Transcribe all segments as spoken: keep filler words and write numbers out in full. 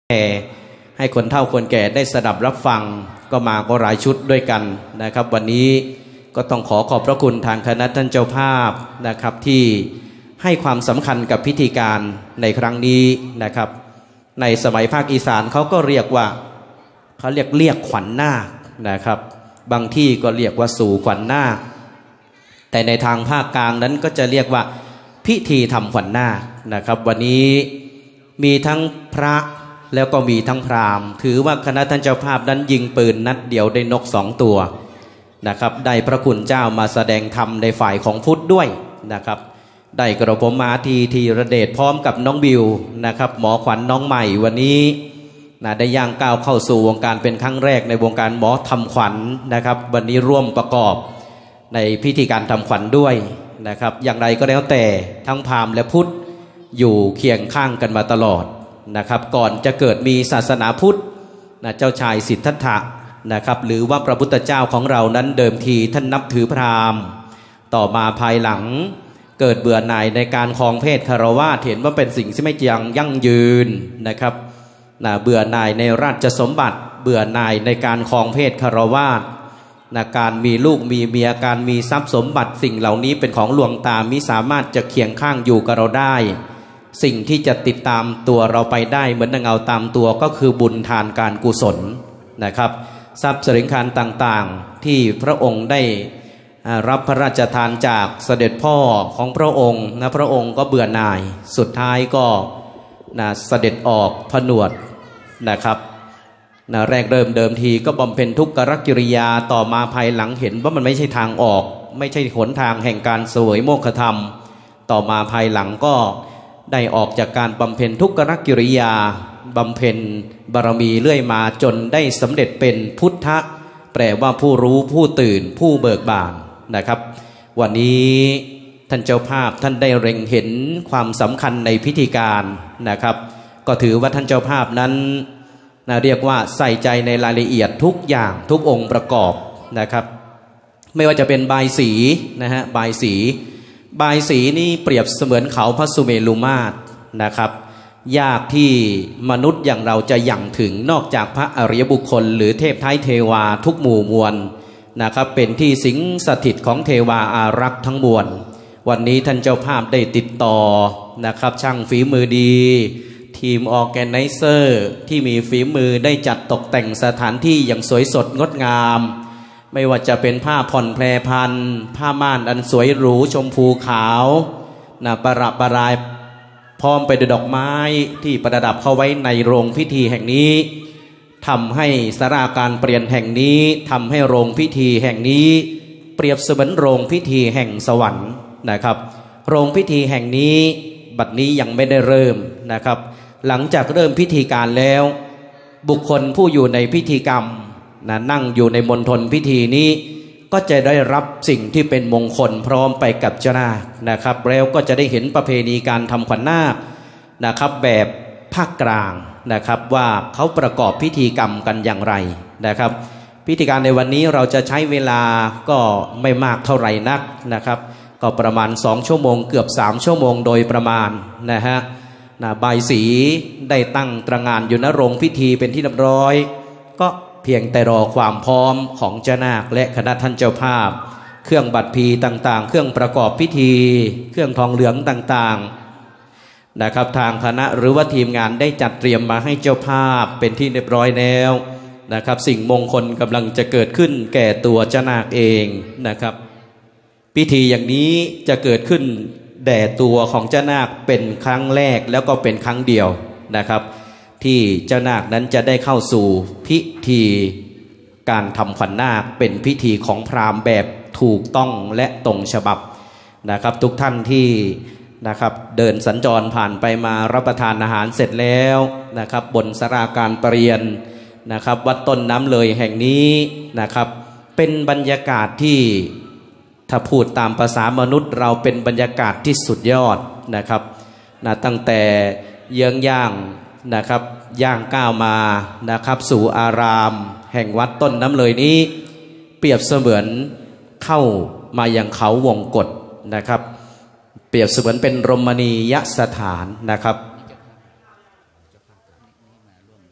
ให้คนเฒ่าคนแก่ได้สดับรับฟังก็มาก็หลายชุดด้วยกันนะครับวันนี้ก็ต้องขอขอบพระคุณทางคณะท่านเจ้าภาพนะครับที่ให้ความสำคัญกับพิธีการในครั้งนี้นะครับในสมัยภาคอีสานเขาก็เรียกว่าเขาเรียกเรียกขวัญนาคนะครับบางที่ก็เรียกว่าสู่ขวัญนาคแต่ในทางภาคกลางนั้นก็จะเรียกว่าพิธีทำขวัญนาคนะครับวันนี้มีทั้งพระแล้วก็มีทั้งพราหมณ์ถือว่าคณะท่านเจ้าภาพนั้นยิงปืนนัดเดียวได้นกสองตัวนะครับได้พระคุณเจ้ามาแสดงธรรมในฝ่ายของพุทธด้วยนะครับได้กระผมมาทีทีระเดชพร้อมกับน้องบิวนะครับหมอขวัญน้องใหม่วันนี้นะได้ย่างก้าวเข้าสู่วงการเป็นครั้งแรกในวงการหมอทำขวัญนะครับวันนี้ร่วมประกอบในพิธีการทำขวัญด้วยนะครับอย่างไรก็แล้วแต่ทั้งพราหมณ์และพุทธอยู่เคียงข้างกันมาตลอดนะครับก่อนจะเกิดมีศาสนาพุทธนะเจ้าชายสิทธัตถะนะครับหรือว่าพระพุทธเจ้าของเรานั้นเดิมทีท่านนับถือพราหมณ์ต่อมาภายหลังเกิดเบื่อหน่ายในการครองเพศคฤหัสถ์เห็นว่าเป็นสิ่งที่ไม่ยังยั่งยืนนะครับนะเบื่อหน่ายในราชสมบัติเบื่อหน่ายในการครองเพศคฤหัสถ์นะการมีลูกมีเมียการมีทรัพย์สมบัติสิ่งเหล่านี้เป็นของลวงตามิสามารถจะเคียงข้างอยู่กับเราได้สิ่งที่จะติดตามตัวเราไปได้เหมือนเงาตามตัวก็คือบุญทานการกุศลนะครับทรัพย์สินคารต่างๆที่พระองค์ได้รับพระราชทานจากเสด็จพ่อของพระองค์นะพระองค์ก็เบื่อหน่ายสุดท้ายก็นะเสด็จออกผนวดนะครับนะแรกเริ่มเดิมทีก็บำเพ็ญทุกขกิริยาต่อมาภายหลังเห็นว่ามันไม่ใช่ทางออกไม่ใช่หนทางแห่งการเสวยโมกขธรรมต่อมาภายหลังก็ได้ออกจากการบำเพ็ญทุกขกิริยาบำเพ็ญบารมีเรื่อยมาจนได้สำเร็จเป็นพุทธะแปลว่าผู้รู้ผู้ตื่นผู้เบิกบานนะครับวันนี้ท่านเจ้าภาพท่านได้เล็งเห็นความสำคัญในพิธีการนะครับก็ถือว่าท่านเจ้าภาพนั้นนะเรียกว่าใส่ใจในรายละเอียดทุกอย่างทุกองค์ประกอบนะครับไม่ว่าจะเป็นบายสีนะฮะบายสีบายสีนี่เปรียบเสมือนเขาพระสุเมรุมาตรนะครับยากที่มนุษย์อย่างเราจะยั่งถึงนอกจากพระอริยบุคคลหรือเทพไทยเทวาทุกหมู่มวลนะครับเป็นที่สิงสถิตของเทวาอารักษ์ทั้งมวลวันนี้ท่านเจ้าภาพได้ติดต่อนะครับช่างฝีมือดีทีมออร์แกไนเซอร์ที่มีฝีมือได้จัดตกแต่งสถานที่อย่างสวยสดงดงามไม่ว่าจะเป็นผ้าผ่อนแพรพันผ้าม่านอันสวยหรูชมพูขาวนะประดับประรายพร้อมไปด้วยดอกไม้ที่ประดับเข้าไว้ในโรงพิธีแห่งนี้ทำให้ศาลาการเปลี่ยนแห่งนี้ทำให้โรงพิธีแห่งนี้เปรียบเสมือนโรงพิธีแห่งสวรรค์นะครับโรงพิธีแห่งนี้บัดนี้ยังไม่ได้เริ่มนะครับหลังจากเริ่มพิธีการแล้วบุคคลผู้อยู่ในพิธีกรรมนะนั่งอยู่ในมณฑลพิธีนี้ก็จะได้รับสิ่งที่เป็นมงคลพร้อมไปกับเจ้านาคนะครับแล้วก็จะได้เห็นประเพณีการทำขวัญนาคนะครับแบบภาคกลางนะครับว่าเขาประกอบพิธีกรรมกันอย่างไรนะครับพิธีการในวันนี้เราจะใช้เวลาก็ไม่มากเท่าไหร่นักนะครับก็ประมาณสองชั่วโมงเกือบสามชั่วโมงโดยประมาณนะฮะนะบายสีได้ตั้งตระหง่านอยู่ณโรงพิธีเป็นที่เรียบร้อยก็เพียงแต่รอความพร้อมของเจ้านาคและคณะท่านเจ้าภาพเครื่องบัตรพีต่างๆเครื่องประกอบพิธีเครื่องทองเหลืองต่างๆนะครับทางคณะหรือว่าทีมงานได้จัดเตรียมมาให้เจ้าภาพเป็นที่เรียบร้อยแล้วนะครับสิ่งมงคลกำลังจะเกิดขึ้นแก่ตัวเจ้านาคเองนะครับพิธีอย่างนี้จะเกิดขึ้นแด่ตัวของเจ้านาคเป็นครั้งแรกแล้วก็เป็นครั้งเดียวนะครับที่เจ้านาคนั้นจะได้เข้าสู่พิธีการทำขวัญนาคเป็นพิธีของพราหมณ์แบบถูกต้องและตรงฉบับนะครับทุกท่านที่นะครับเดินสัญจรผ่านไปมารับประทานอาหารเสร็จแล้วนะครับบนศาลาการประเรียนนะครับวัดต้นน้ำเลยแห่งนี้นะครับเป็นบรรยากาศที่ถ้าพูดตามภาษามนุษย์เราเป็นบรรยากาศที่สุดยอดนะครับนะตั้งแต่เยื้องย่างนะครับย่างก้าวมานะครับสู่อารามแห่งวัดต้นน้ำเลยนี้เปรียบเสมือนเข้ามายังเขาวงกฏนะครับเปรียบเสมือนเป็นรมณียสถานนะครับน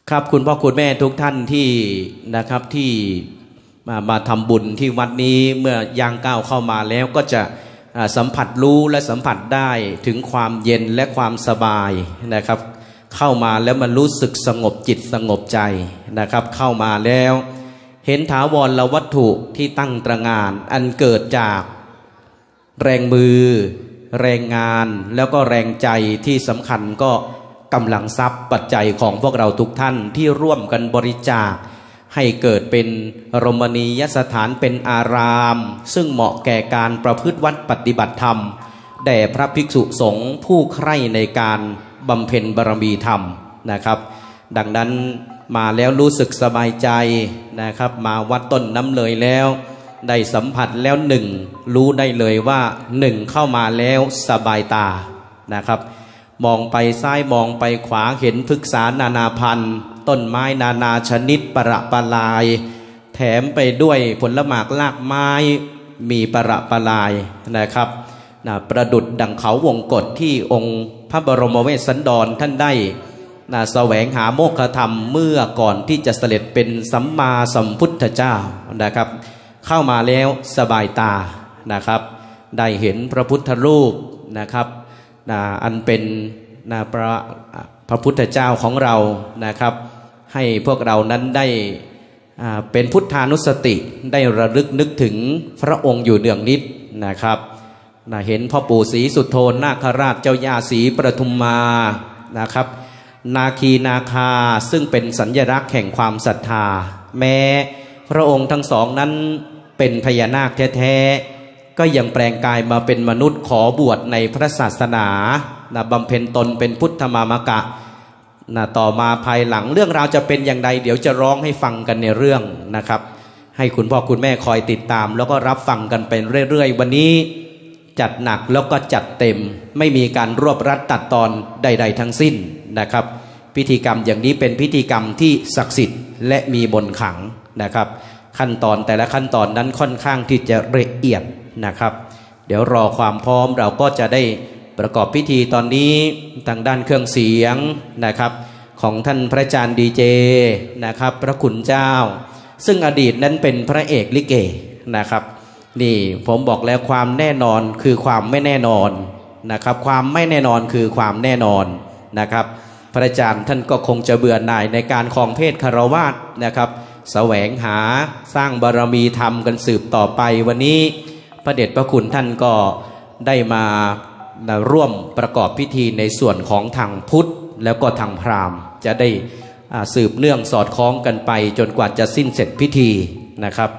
ครับคุณพ่อคุณแม่ทุกท่านที่นะครับที่มามาทำบุญที่วัดนี้เมื่อย่างก้าวเข้ามาแล้วก็จะสัมผัสรู้และสัมผัสได้ถึงความเย็นและความสบายนะครับเข้ามาแล้วมันรู้สึกสงบจิตสงบใจนะครับเข้ามาแล้วเห็นถาวรวัตถุที่ตั้งตระหง่านอันเกิดจากแรงมือแรงงานแล้วก็แรงใจที่สำคัญก็กำลังทรัพย์ปัจจัยของพวกเราทุกท่านที่ร่วมกันบริจาคให้เกิดเป็นรมณียสถานเป็นอารามซึ่งเหมาะแก่การประพฤติวัดปฏิบัติธรรมแด่พระภิกษุสงฆ์ผู้ใคร่ในการบำเพ็ญบารมีธรรมนะครับดังนั้นมาแล้วรู้สึกสบายใจนะครับมาวัดต้นน้ำเลยแล้วได้สัมผัสแล้วหนึ่งรู้ได้เลยว่าหนึ่งเข้ามาแล้วสบายตานะครับมองไปซ้ายมองไปขวาเห็นพฤกษานานาพันธุ์ต้นไม้นานาชนิดประปรายแถมไปด้วยผลหมากลากไม้มีประปรายนะครับนะประดุจดังเขาวงกฏที่องค์พระบรมเวสสันดรท่านได้นะแสวงหาโมกขธรรมเมื่อก่อนที่จะเสด็จเป็นสัมมาสัมพุทธเจ้านะครับเข้ามาแล้วสบายตานะครับได้เห็นพระพุทธรูปนะครับนะอันเป็นนะพระพระพุทธเจ้าของเรานะครับให้พวกเรานั้นได้เป็นพุทธานุสติได้ระลึกนึกถึงพระองค์อยู่เนืองนิดนะครับนะเห็นพ่อปู่ศรีสุโธนาคราชเจ้าย่าศรีปทุมมานะครับนาคีนาคาซึ่งเป็นสัญลักษณ์แห่งความศรัทธาแม้พระองค์ทั้งสองนั้นเป็นพญานาคแท้ๆก็ยังแปลงกายมาเป็นมนุษย์ขอบวชในพระศาสนานะบำเพ็ญตนเป็นพุทธมามกะนะต่อมาภายหลังเรื่องราวจะเป็นอย่างไรเดี๋ยวจะร้องให้ฟังกันในเรื่องนะครับให้คุณพ่อคุณแม่คอยติดตามแล้วก็รับฟังกันเป็นเรื่อยๆวันนี้จัดหนักแล้วก็จัดเต็มไม่มีการรวบรัดตัดตอนใดๆทั้งสิ้นนะครับพิธีกรรมอย่างนี้เป็นพิธีกรรมที่ศักดิ์สิทธิ์และมีบนขังนะครับขั้นตอนแต่ละขั้นตอนนั้นค่อนข้างที่จะละเอียดนะครับเดี๋ยวรอความพร้อมเราก็จะได้ประกอบพิธีตอนนี้ทางด้านเครื่องเสียงนะครับของท่านพระอาจารย์ดีเจนะครับพระคุณเจ้าซึ่งอดีตนั้นเป็นพระเอกลิเกนะครับนี่ผมบอกแล้วความแน่นอนคือความไม่แน่นอนนะครับความไม่แน่นอนคือความแน่นอนนะครับพระอาจารย์ท่านก็คงจะเบื่อหน่ายในการครองเพศคฤหัสถ์นะครับแสวงหาสร้างบารมีธรรมกันสืบต่อไปวันนี้พระเดชพระคุณท่านก็ได้มาร่วมประกอบพิธีในส่วนของทางพุทธแล้วก็ทางพราหมณ์จะได้สืบเนื่องสอดคล้องกันไปจนกว่าจะสิ้นเสร็จพิธีนะครับ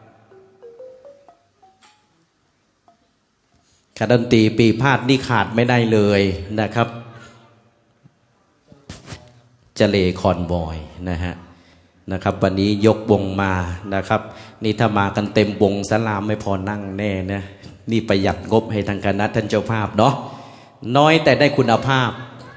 คณะดนตรีปีพาดนี่ขาดไม่ได้เลยนะครับเจเลคอนบอยนะฮะนะครับวันนี้ยกวงมานะครับนี่ถ้ามากันเต็มวงสลามไม่พอนั่งแน่นะนี่ประหยัดงบให้ทางคณะท่านเจ้าภาพเนาะน้อยแต่ได้คุณภาพ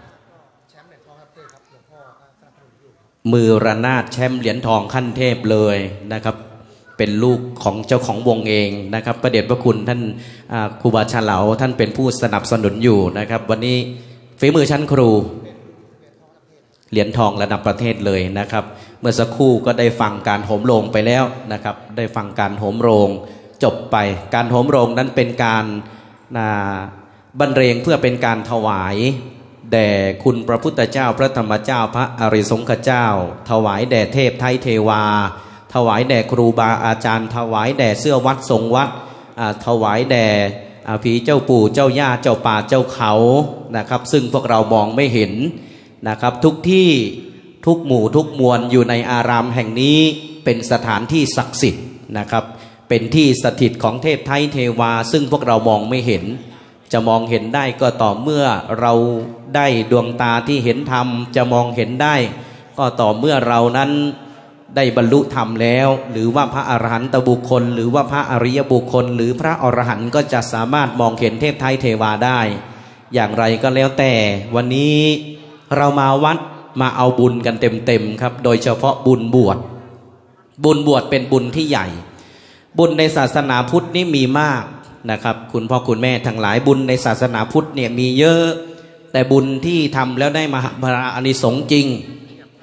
มือระนาดแชมป์เหรียญทองขั้นเทพเลยนะครับเป็นลูกของเจ้าของวงเองนะครับพระเดชพระคุณท่านครูบาฉลาท่านเป็นผู้สนับสนุนอยู่นะครับวันนี้ฝีมือชั้นครูเหรียญทองระดับประเทศเลยนะครับเมื่อสักครู่ก็ได้ฟังการโหมโรงไปแล้วนะครับได้ฟังการโหมโรงจบไปการโหมโรงนั้นเป็นการบรรเลงเพื่อเป็นการถวายแด่คุณพระพุทธเจ้าพระธรรมเจ้าพระอริยสงฆ์เจ้าถวายแด่เทพไทยเทวาถวายแด่ครูบาอาจารย์ถวายแด่เสื้อวัดทรงวัดถวายแด่ผีเจ้าปู่เจ้าย่าเจ้าป่าเจ้าเขานะครับซึ่งพวกเรามองไม่เห็นนะครับทุกที่ทุกหมู่ทุกมวลอยู่ในอารามแห่งนี้เป็นสถานที่ศักดิ์สิทธิ์นะครับเป็นที่สถิตของเทพไทยเทวาซึ่งพวกเรามองไม่เห็นจะมองเห็นได้ก็ต่อเมื่อเราได้ดวงตาที่เห็นธรรมจะมองเห็นได้ก็ต่อเมื่อเรานั้นได้บรรลุธรรมแล้วหรือว่าพระอรหันตบุคคลหรือว่าพระอริยบุคคลหรือพระอรหันต์ก็จะสามารถมองเห็นเทพไทยเทวาได้อย่างไรก็แล้วแต่วันนี้เรามาวัดมาเอาบุญกันเต็มๆครับโดยเฉพาะบุญบวชบุญบวชเป็นบุญที่ใหญ่บุญในศาสนาพุทธนี่มีมากนะครับคุณพ่อคุณแม่ทั้งหลายบุญในศาสนาพุทธเนี่ยมีเยอะแต่บุญที่ทำแล้วได้มหาอานิสงส์จริง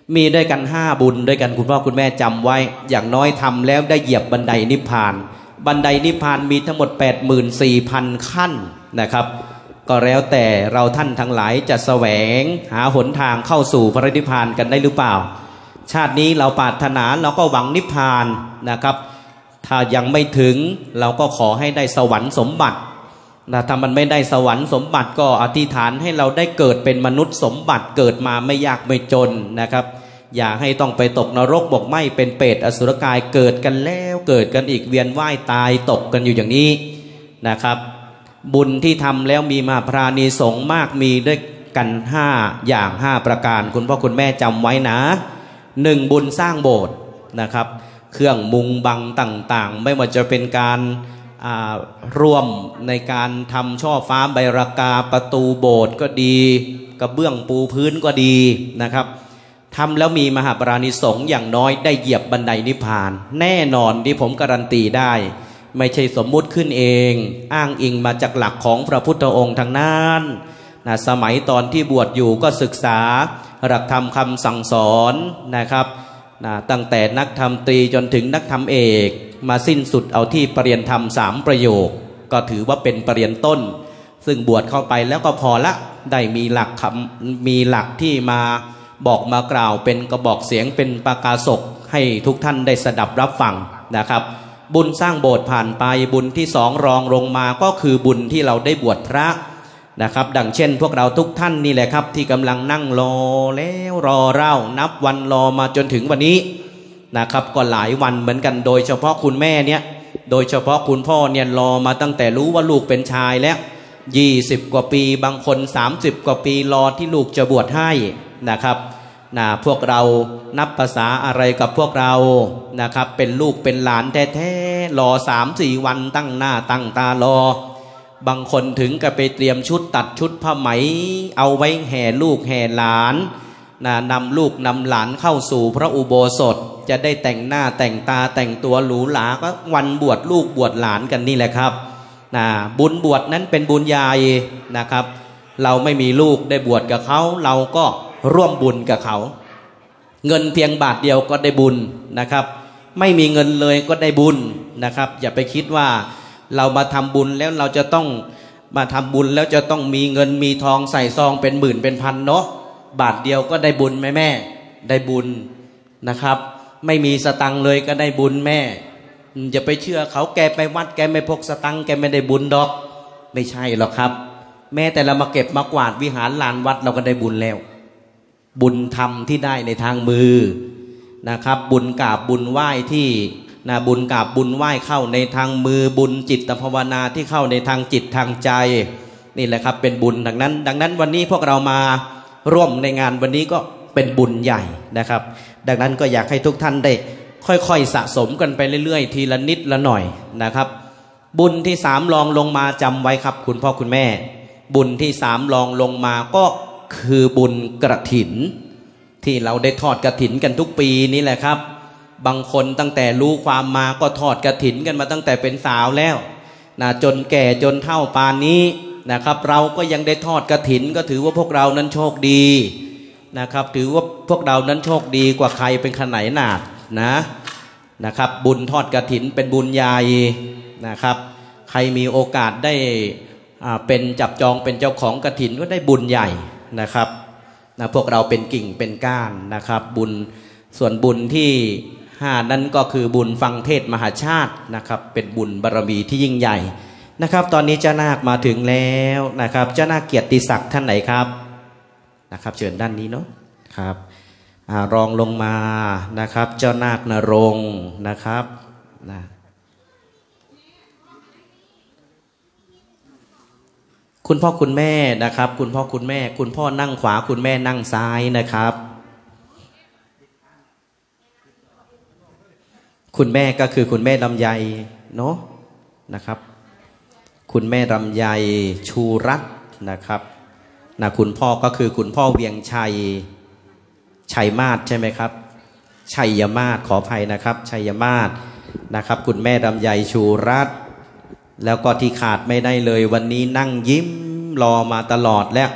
มีด้วยกันห้าบุญด้วยกันคุณพ่อคุณแม่จำไว้อย่างน้อยทำแล้วได้เหยียบบันไดนิพพานบันไดนิพพานมีทั้งหมด แปดหมื่นสี่พัน ขั้นนะครับก็แล้วแต่เราท่านทั้งหลายจะแสวงหาหนทางเข้าสู่พระนิพพานกันได้หรือเปล่าชาตินี้เราปรารถนาเราก็หวังนิพพานนะครับถ้ายังไม่ถึงเราก็ขอให้ได้สวรรค์สมบัตินะถ้ามันไม่ได้สวรรค์สมบัติก็อธิษฐานให้เราได้เกิดเป็นมนุษย์สมบัติเกิดมาไม่ยากไม่จนนะครับอย่าให้ต้องไปตกนรกบกไหม้เป็นเปรตอสุรกายเกิดกันแล้วเกิดกันอีกเวียนว่ายตายตกกันอยู่อย่างนี้นะครับบุญที่ทำแล้วมีมหาปราณีสงฆ์มากมีด้วยกันห้าอย่างห้าประการคุณพ่อคุณแม่จำไว้นะหนึ่งบุญสร้างโบสถ์นะครับเครื่องมุงบังต่างๆไม่ว่าจะเป็นการร่วมในการทำช่อฟ้าใบรากาประตูโบสถ์ก็ดีกระเบื้องปูพื้นก็ดีนะครับทำแล้วมีมหาปราณีสงฆ์อย่างน้อยได้เหยียบบันไดนิพพานแน่นอนที่ผมการันตีได้ไม่ใช่สมมุติขึ้นเองอ้างอิงมาจากหลักของพระพุทธองค์ทางนั้นนะสมัยตอนที่บวชอยู่ก็ศึกษาหลักธรรมคำสั่งสอนนะครับนะตั้งแต่นักธรรมตรีจนถึงนักธรรมเอกมาสิ้นสุดเอาที่ปริญญาธรรมสามประโยคก็ถือว่าเป็นปริญญาต้นซึ่งบวชเข้าไปแล้วก็พอละได้มีหลักคำมีหลักที่มาบอกมากล่าวเป็นกระบอกเสียงเป็นประกาศกให้ทุกท่านได้สดับรับฟังนะครับบุญสร้างโบสถ์ผ่านไปบุญที่สองรองลงมาก็คือบุญที่เราได้บวชพระนะครับดังเช่นพวกเราทุกท่านนี่แหละครับที่กำลังนั่งรอแล้วรอเล่านับวันรอมาจนถึงวันนี้นะครับก็หลายวันเหมือนกันโดยเฉพาะคุณแม่เนี่ยโดยเฉพาะคุณพ่อเนี่ยรอมาตั้งแต่รู้ว่าลูกเป็นชายแล้วยี่สิบกว่าปีบางคนสามสิบกว่าปีรอที่ลูกจะบวชให้นะครับนะพวกเรานับภาษาอะไรกับพวกเรานะครับเป็นลูกเป็นหลานแท้ๆรอสามสี่วันตั้งหน้าตั้งตารอบางคนถึงกับไปเตรียมชุดตัดชุดผ้าไหมเอาไว้แห่ลูกแห่หลานนะนำลูกนำหลานเข้าสู่พระอุโบสถจะได้แต่งหน้าแต่งตาแต่งตัวหรูหราก็วันบวชลูกบวชหลานกันนี่แหละครับนะบุญบวชนั้นเป็นบุญใหญ่นะครับเราไม่มีลูกได้บวชกับเขาเราก็ร่วมบุญกับเขาเงินเพียงบาทเดียวก็ได้บุญนะครับไม่มีเงินเลยก็ได้บุญนะครับอย่าไปคิดว่าเรามาทำบุญแล้วเราจะต้องมาทำบุญแล้วจะต้องมีเงินมีทองใส่ซองเป็นหมื่นเป็นพันเนาะบาทเดียวก็ได้บุญไหมแม่ได้บุญนะครับไม่มีสตังค์เลยก็ได้บุญแม่อย่าไปเชื่อเขาแกไปวัดแกไม่พกสตังค์แกไม่ได้บุญดอกไม่ใช่หรอกครับแม้แต่เรามาเก็บมากวาดวิหารลานวัดเราก็ได้บุญแล้วบุญธรรมที่ได้ในทางมือนะครับบุญกราบบุญไหว้ที่นะบุญกราบบุญไหว้เข้าในทางมือบุญจิตภาวนาที่เข้าในทางจิตทางใจนี่แหละครับเป็นบุญดังนั้นดังนั้นวันนี้พวกเรามาร่วมในงานวันนี้ก็เป็นบุญใหญ่นะครับดังนั้นก็อยากให้ทุกท่านได้ค่อยๆสะสมกันไปเรื่อยๆทีละนิดละหน่อยนะครับบุญที่สามรองลงมาจำไว้ครับคุณพ่อคุณแม่บุญที่สามรองลงมาก็คือบุญกฐินที่เราได้ทอดกฐินกันทุกปีนี่แหละครับบางคนตั้งแต่รู้ความมาก็ทอดกฐินกันมาตั้งแต่เป็นสาวแล้วนะจนแก่จนเฒ่าปานนี้นะครับเราก็ยังได้ทอดกฐินก็ถือว่าพวกเรานั้นโชคดีนะครับถือว่าพวกเรานั้นโชคดีกว่าใครเป็นขนาดหนาดนะนะครับบุญทอดกฐินเป็นบุญใหญ่นะครับใครมีโอกาสได้เป็นจับจองเป็นเจ้าของกฐินก็ได้บุญใหญ่นะครับนะพวกเราเป็นกิ่งเป็นก้านนะครับบุญส่วนบุญที่ห้านั้นก็คือบุญฟังเทศมหาชาตินะครับเป็นบุญบารมีที่ยิ่งใหญ่นะครับตอนนี้เจ้านาคมาถึงแล้วนะครับเจ้านาคเกียรติศักดิ์ท่านไหนครับนะครับเชิญด้านนี้เนาะครับรองลงมานะครับเจ้านาคนรงค์นะครับนะคุณพ่อคุณแม่นะครับคุณพ่อคุณแม่คุณพ่อนั่งขวาคุณแม่นั่งซ้ายนะครับคุณแม่ก็คือคุณแม่ลำไยเนาะนะครับคุณแม่ลำไยชูรัตน์นะครับนะคุณพ่อก็คือคุณพ่อเวียงชัยชัยมาศใช่ไหมครับชัยมาศขออภัยนะครับชัยมาศนะครับคุณแม่ลำไยชูรัตน์แล้วก็ที่ขาดไม่ได้เลยวันนี้นั่งยิ้มรอมาตลอดแล้ว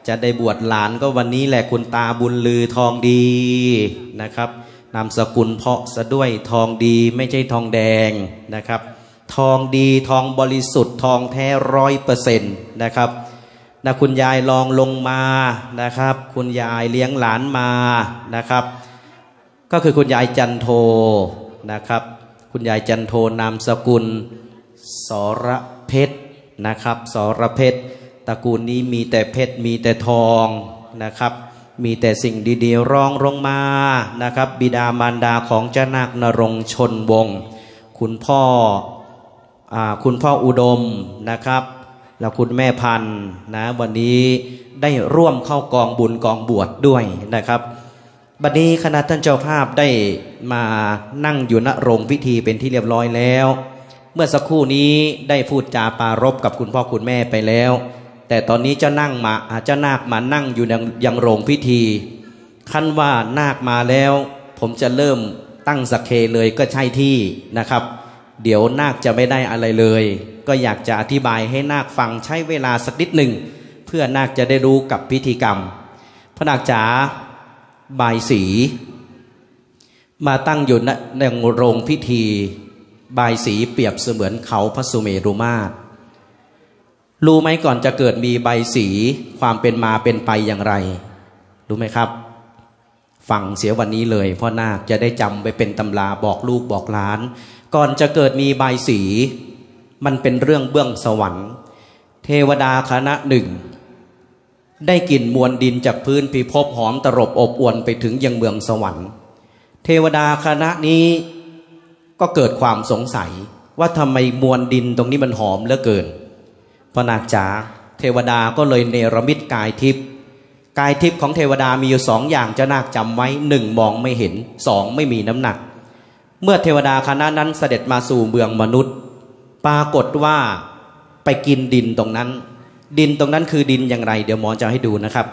จะได้บวชหลานก็วันนี้แหละคุณตาบุญลือทองดีนะครับนามสกุลเพาะซะด้วยทองดีไม่ใช่ทองแดงนะครับทองดีทองบริสุทธิ์ทองแท้ร้อยเปอร์เซ็นต์นะครับนะคุณยายลองลงมานะครับคุณยายเลี้ยงหลานมานะครับก็คือคุณยายจันโทนะครับคุณยายจันโทนามสกุลสรเพชรนะครับสรเพชรตระกูลนี้มีแต่เพชรมีแต่ทองนะครับมีแต่สิ่งดีๆรองลงมานะครับบิดามารดาของเจ้านาคนรงค์ชนวงศ์คุณพ่ออ่าคุณพ่ออุดมนะครับแล้วคุณแม่พันธุ์นะวันนี้ได้ร่วมเข้ากองบุญกองบวชดด้วยนะครับบัดนี้คณะท่านเจ้าภาพได้มานั่งอยู่ณโรงพิธีเป็นที่เรียบร้อยแล้วเมื่อสักครู่นี้ได้พูดจาปรารภกับคุณพ่อคุณแม่ไปแล้วแต่ตอนนี้เจ้านั่งมาเจ้านาคมานั่งอยู่ยังยังโรงพิธีขั้นว่านาคมาแล้วผมจะเริ่มตั้งสักเคเลยก็ใช่ที่นะครับเดี๋ยวนาคจะไม่ได้อะไรเลยก็อยากจะอธิบายให้นาคฟังใช้เวลาสักนิดหนึ่งเพื่อนาคจะได้รู้กับพิธีกรรมพระนาคจ๋าบายสีมาตั้งอยู่ในโรงพิธีบายสีเปรียบเสมือนเขาพระสุเมรุมาตรรู้ไหมก่อนจะเกิดมีใบสีความเป็นมาเป็นไปอย่างไรรู้ไหมครับฟังเสียวันนี้เลยพ่อนาคจะได้จำไปเป็นตำราบอกลูกบอกหลานก่อนจะเกิดมีใบสีมันเป็นเรื่องเบื้องสวรรค์เทวดาคณะหนึ่งได้กลิ่นมวลดินจากพื้นพิภพหอมตรบอบอวลไปถึงยังเมืองสวรรค์เทวดาคณะนี้ก็เกิดความสงสัยว่าทำไมมวลดินตรงนี้มันหอมเหลือเกินพระนาคจ๋าเทวดาก็เลยเนรมิตกายทิพย์กายทิพย์ของเทวดามีอยู่สองอย่างเจ้านาคจำไว้หนึ่งมองไม่เห็นสองไม่มีน้ำหนักเมื่อเทวดาคณะนั้นเสด็จมาสู่เมืองมนุษย์ปรากฏว่าไปกินดินตรงนั้นดินตรงนั้นคือดินอย่างไรเดี๋ยวหมอจะให้ดูนะครับ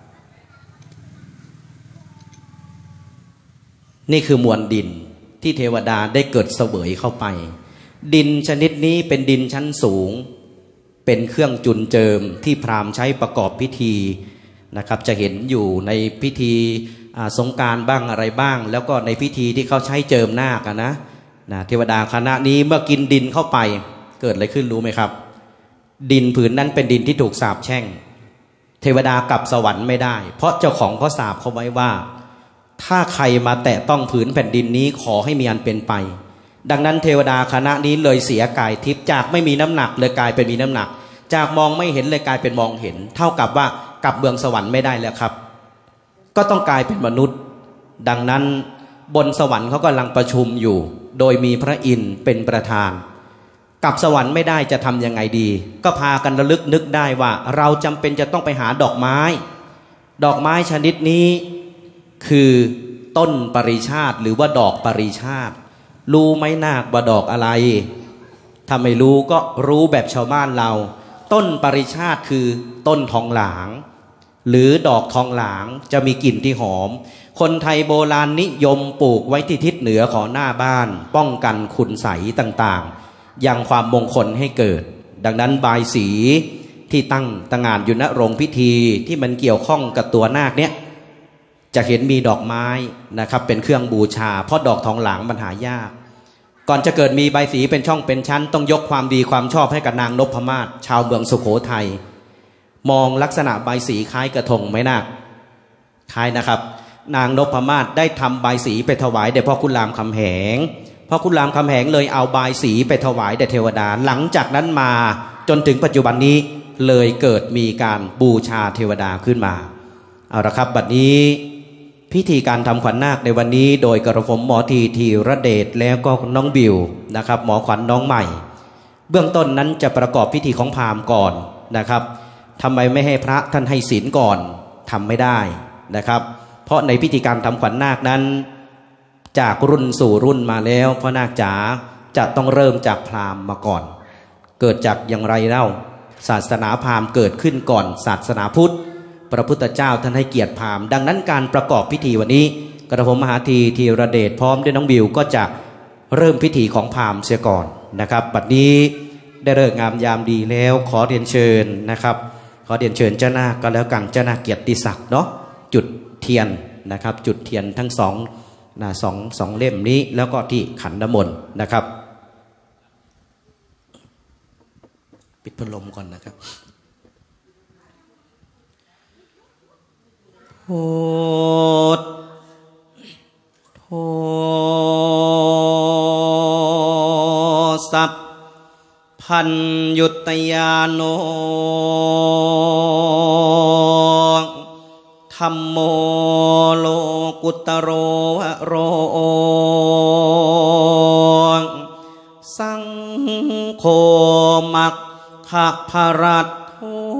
นี่คือมวลดินที่เทวดาได้เกิดเสวยเข้าไปดินชนิดนี้เป็นดินชั้นสูงเป็นเครื่องจุนเจิมที่พราหมณ์ใช้ประกอบพิธีนะครับจะเห็นอยู่ในพิธีสงกรานต์บ้างอะไรบ้างแล้วก็ในพิธีที่เขาใช้เจิมนาคนะนะเทวดาคณะนี้เมื่อกินดินเข้าไปเกิดอะไรขึ้นรู้ไหมครับดินผืนนั้นเป็นดินที่ถูกสาปแช่งเทวดากลับสวรรค์ไม่ได้เพราะเจ้าของเขาสาปเขาไว้ว่าถ้าใครมาแตะต้องผืนแผ่นดินนี้ขอให้มีอันเป็นไปดังนั้นเทวดาคณะนี้เลยเสียกายทิพย์จากไม่มีน้ำหนักเลยกลายเป็นมีน้ำหนักจากมองไม่เห็นเลยกลายเป็นมองเห็นเท่ากับว่ากลับเมืองสวรรค์ไม่ได้แล้วครับก็ต้องกลายเป็นมนุษย์ดังนั้นบนสวรรค์เขากำลังประชุมอยู่โดยมีพระอินทร์เป็นประธานกลับสวรรค์ไม่ได้จะทำยังไงดีก็พากันระลึกนึกได้ว่าเราจำเป็นจะต้องไปหาดอกไม้ดอกไม้ชนิดนี้คือต้นปริชาติหรือว่าดอกปริชาติรู้ไหมนาคว่าดอกอะไรถ้าไม่รู้ก็รู้แบบชาวบ้านเราต้นปริชาติคือต้นทองหลางหรือดอกทองหลางจะมีกลิ่นที่หอมคนไทยโบราณนิยมปลูกไว้ที่ทิศเหนือของหน้าบ้านป้องกันขุ่นใสต่างๆยังความมงคลให้เกิดดังนั้นบายสีที่ตั้งตั้งงานอยู่ณโรงพิธีที่มันเกี่ยวข้องกับตัวนาคเนี้ยจะเห็นมีดอกไม้นะครับเป็นเครื่องบูชาเพราะดอกทองหลางมันหายากก่อนจะเกิดมีใบสีเป็นช่องเป็นชั้นต้องยกความดีความชอบให้กับนางนพมาศชาวเมืองสุโขทัยมองลักษณะใบสีคล้ายกระทงไหมนาคคล้ายนะครับนางนพมาศได้ทำใบสีไปถวายแด่พ่อขุนรามคำแหงพ่อขุนรามคำแหงเลยเอาใบสีไปถวายแด่เทวดาหลังจากนั้นมาจนถึงปัจจุบันนี้เลยเกิดมีการบูชาเทวดาขึ้นมาเอาละครับบัดนี้พิธีการทำขวัญนาคในวันนี้โดยกระผมหมอทีทีระเดชแล้วก็น้องบิวนะครับหมอขวัญน้องใหม่เบื้องต้นนั้นจะประกอบพิธีของพราหมณ์ก่อนนะครับทำไมไม่ให้พระท่านให้ศีลก่อนทำไม่ได้นะครับเพราะในพิธีการทำขวัญนาคนั้นจากรุ่นสู่รุ่นมาแล้วพ่อนาคจ๋าจะต้องเริ่มจากพราหมณ์มาก่อนเกิดจากอย่างไรเล่าศาสนาพราหมณ์เกิดขึ้นก่อนศาสนาพุทธพระพุทธเจ้าท่านให้เกียรติพราหมณ์ดังนั้นการประกอบพิธีวันนี้กระผมมหาทีทีระเดชพร้อมด้วยน้องบิวก็จะเริ่มพิธีของพราหมณ์เสียก่อนนะครับบัดนี้ได้ฤกษ์งามยามดีแล้วขอเรียนเชิญนะครับขอเรียนเชิญเจ้านาคก็แล้วกันเจ้านาคเกียรติศักดิ์เนาะจุดเทียนนะครับจุดเทียนทั้งสองนะสองสองเล่มนี้แล้วก็ที่ขันน้ำมนต์นะครับปิดพัดลมก่อนนะครับโหดโทสัพพัญยุตยาโนธัมโมโลกุตโรวะโรสังโฆมัคคะภรัตโธ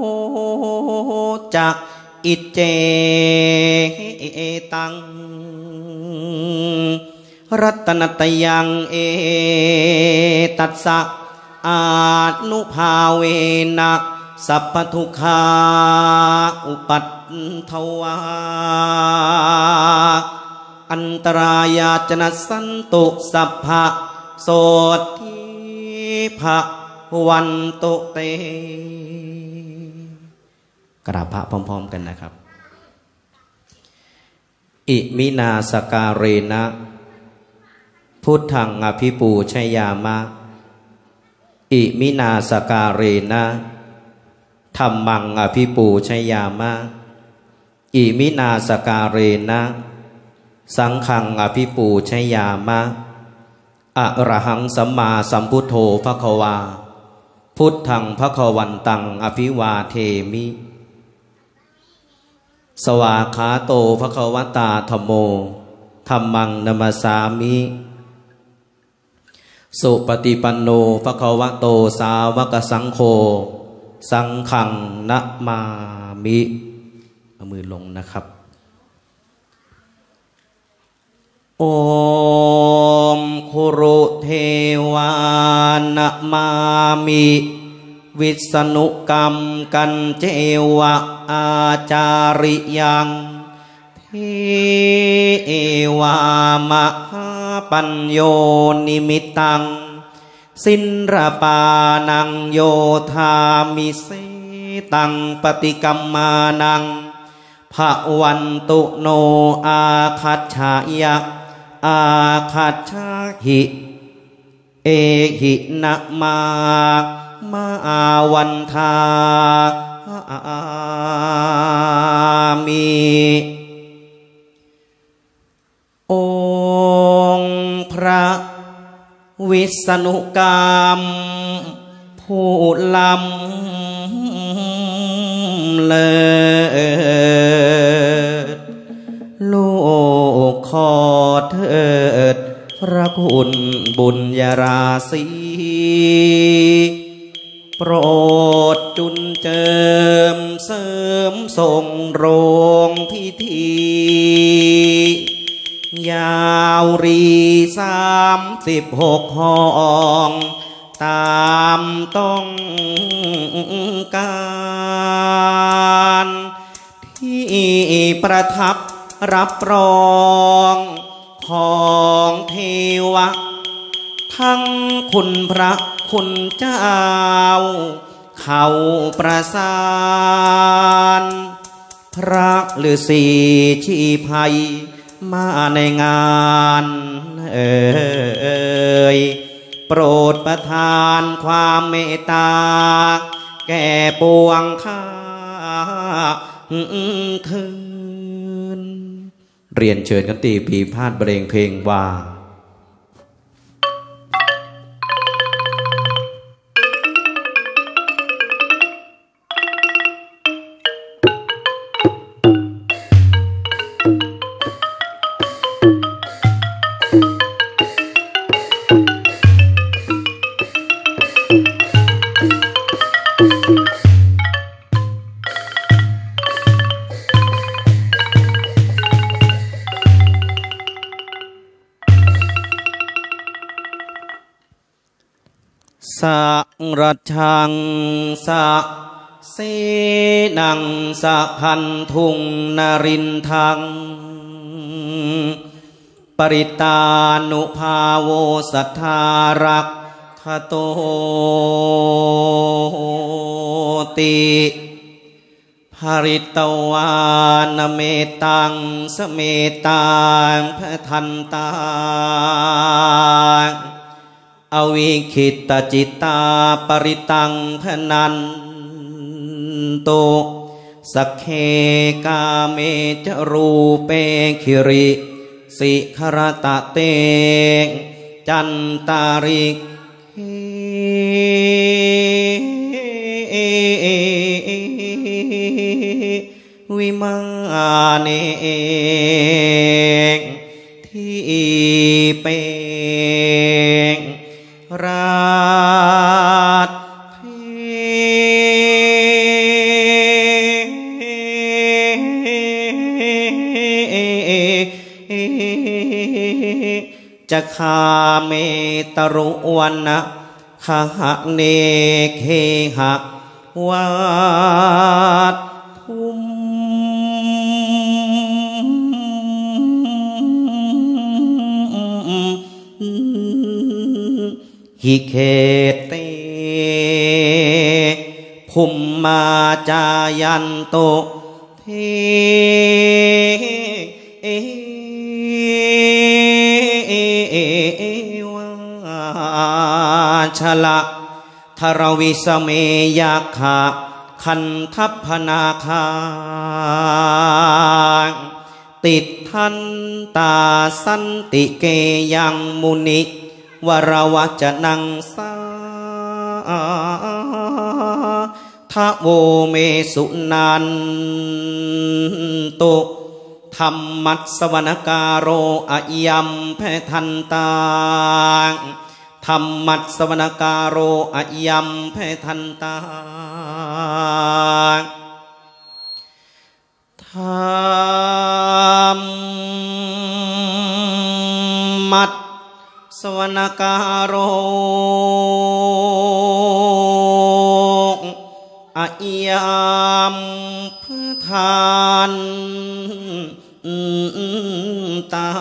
จักอิเจตังรัตนตยังเอตัสสะอานุภาเวนะสัพพทุกขาอุปัฏฐวาอันตรายาจนะสันตุสัพพะโสทิภะวันตุเตกราบพระพร้อมๆกันนะครับอิมินาสการเรนะพุทธังอภิปูชยามะอิมินาสการเรนะธัมมังอภิปูชยามะอิมินาสการเรนะสังฆังอภิปูชยามะอะระหังสัมมาสัมพุทโธภควาพุทธังภควันตังอภิวาเทมิสวาขาโตภควตาธัมโมธัมมังนัมสามิสุปฏิปันโนภควโตสาวกสังโฆสังฆังนะมามิเอามือลงนะครับโอมคุรุเทวานะมามิวิษณุกรรมกันเจวะอาจาริยังเทวามหาปัญโยนิมิตังสินระปานังโยธามิเสตังปฏิกัมมานังภวันตุโนอาคัจฉายะอาคัจฉาหิเอหินะมามาวันทามิองค์พระวิษณุกรรมผู้ลำเลิศลูกขอเถิดพระคุณบุญญาราศีโปรดจุนเจิมเสริมทรงโรงพิธียาวรีสามสิบหกห้องตามต้องการที่ประทับรับรองของเทวะทั้งคุณพระคุณเจ้าเขาประสานพระฤาษีชีภัยมาในงานเอ่ยโปรดประทานความเมตตาแก่ปวงข้าคืนเรียนเชิญกันตีปีพาดเบรงเพลงว่าสังรัชังสะเสนังสะพันธุงนรินทังปริตานุภาโวสัทธารักขโตติริตวานเมตังสเมตังพระทันตาอวิคิตจิตตาปริตังพนันโตสักเคกาเมจรูเปคิริสิขรตะเตงจันตาริกวิมาเนงที่เป็นราชจะคาเมตรุวันนะขหะเนเคหะวัดทุมหิเคเตภูมิมาจายันโตเทวาชละทรวิสเมยักขะคันทัพพนาคาติดทันตาสันติเกยังมุนิวรวัจนังสาทะโวเมสุนันตุธรรมัสสวนการโรอะยัมเพทันตาธรรมัสสวนการโรอะยัมเพทันตาธรรมัสสวนการโรอะยัมเพทันตา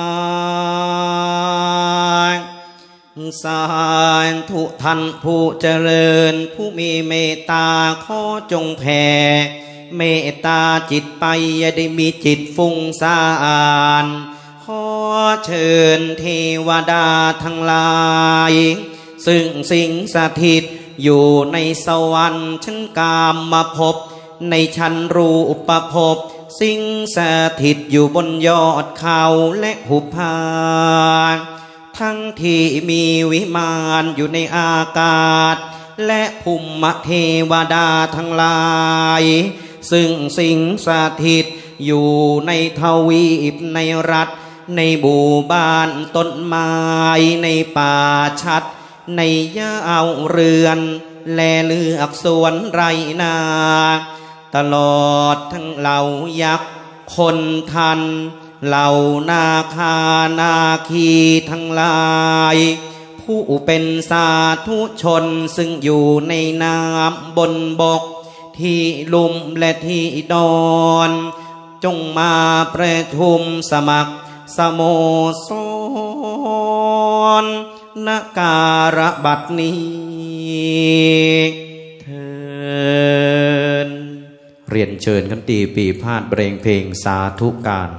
สาธุท่านผู้เจริญผู้มีเมตตาขอจงแผ่เมตตาจิตไปอย่าได้มีจิตฟุ้งซ่านขอเชิญเทวดาทั้งหลายซึ่งสิงสถิตอยู่ในสวรรค์ชั้นกามภพในชั้นรูปภพสิงสถิตอยู่บนยอดเขาและหุบผาทั้งที่มีวิมานอยู่ในอากาศและภูมิเทวดาทั้งหลายซึ่งสิงสถิตอยู่ในทวีปในรัฐในหมู่บ้านต้นไม้ในป่าชัดในย่าวเรือนและเลือกสวนไรนาตลอดทั้งเหล่ายักษ์คนทันเหล่านาคานาคีทั้งหลายผู้เป็นสาธุชนซึ่งอยู่ในน้ำบนบกที่ลุ่มและที่ดอนจงมาประชุมสมัครสโมสรณการบัดนี้เถิดเรียนเชิญขันตีปีพาดเบรงเพลงสาธุการ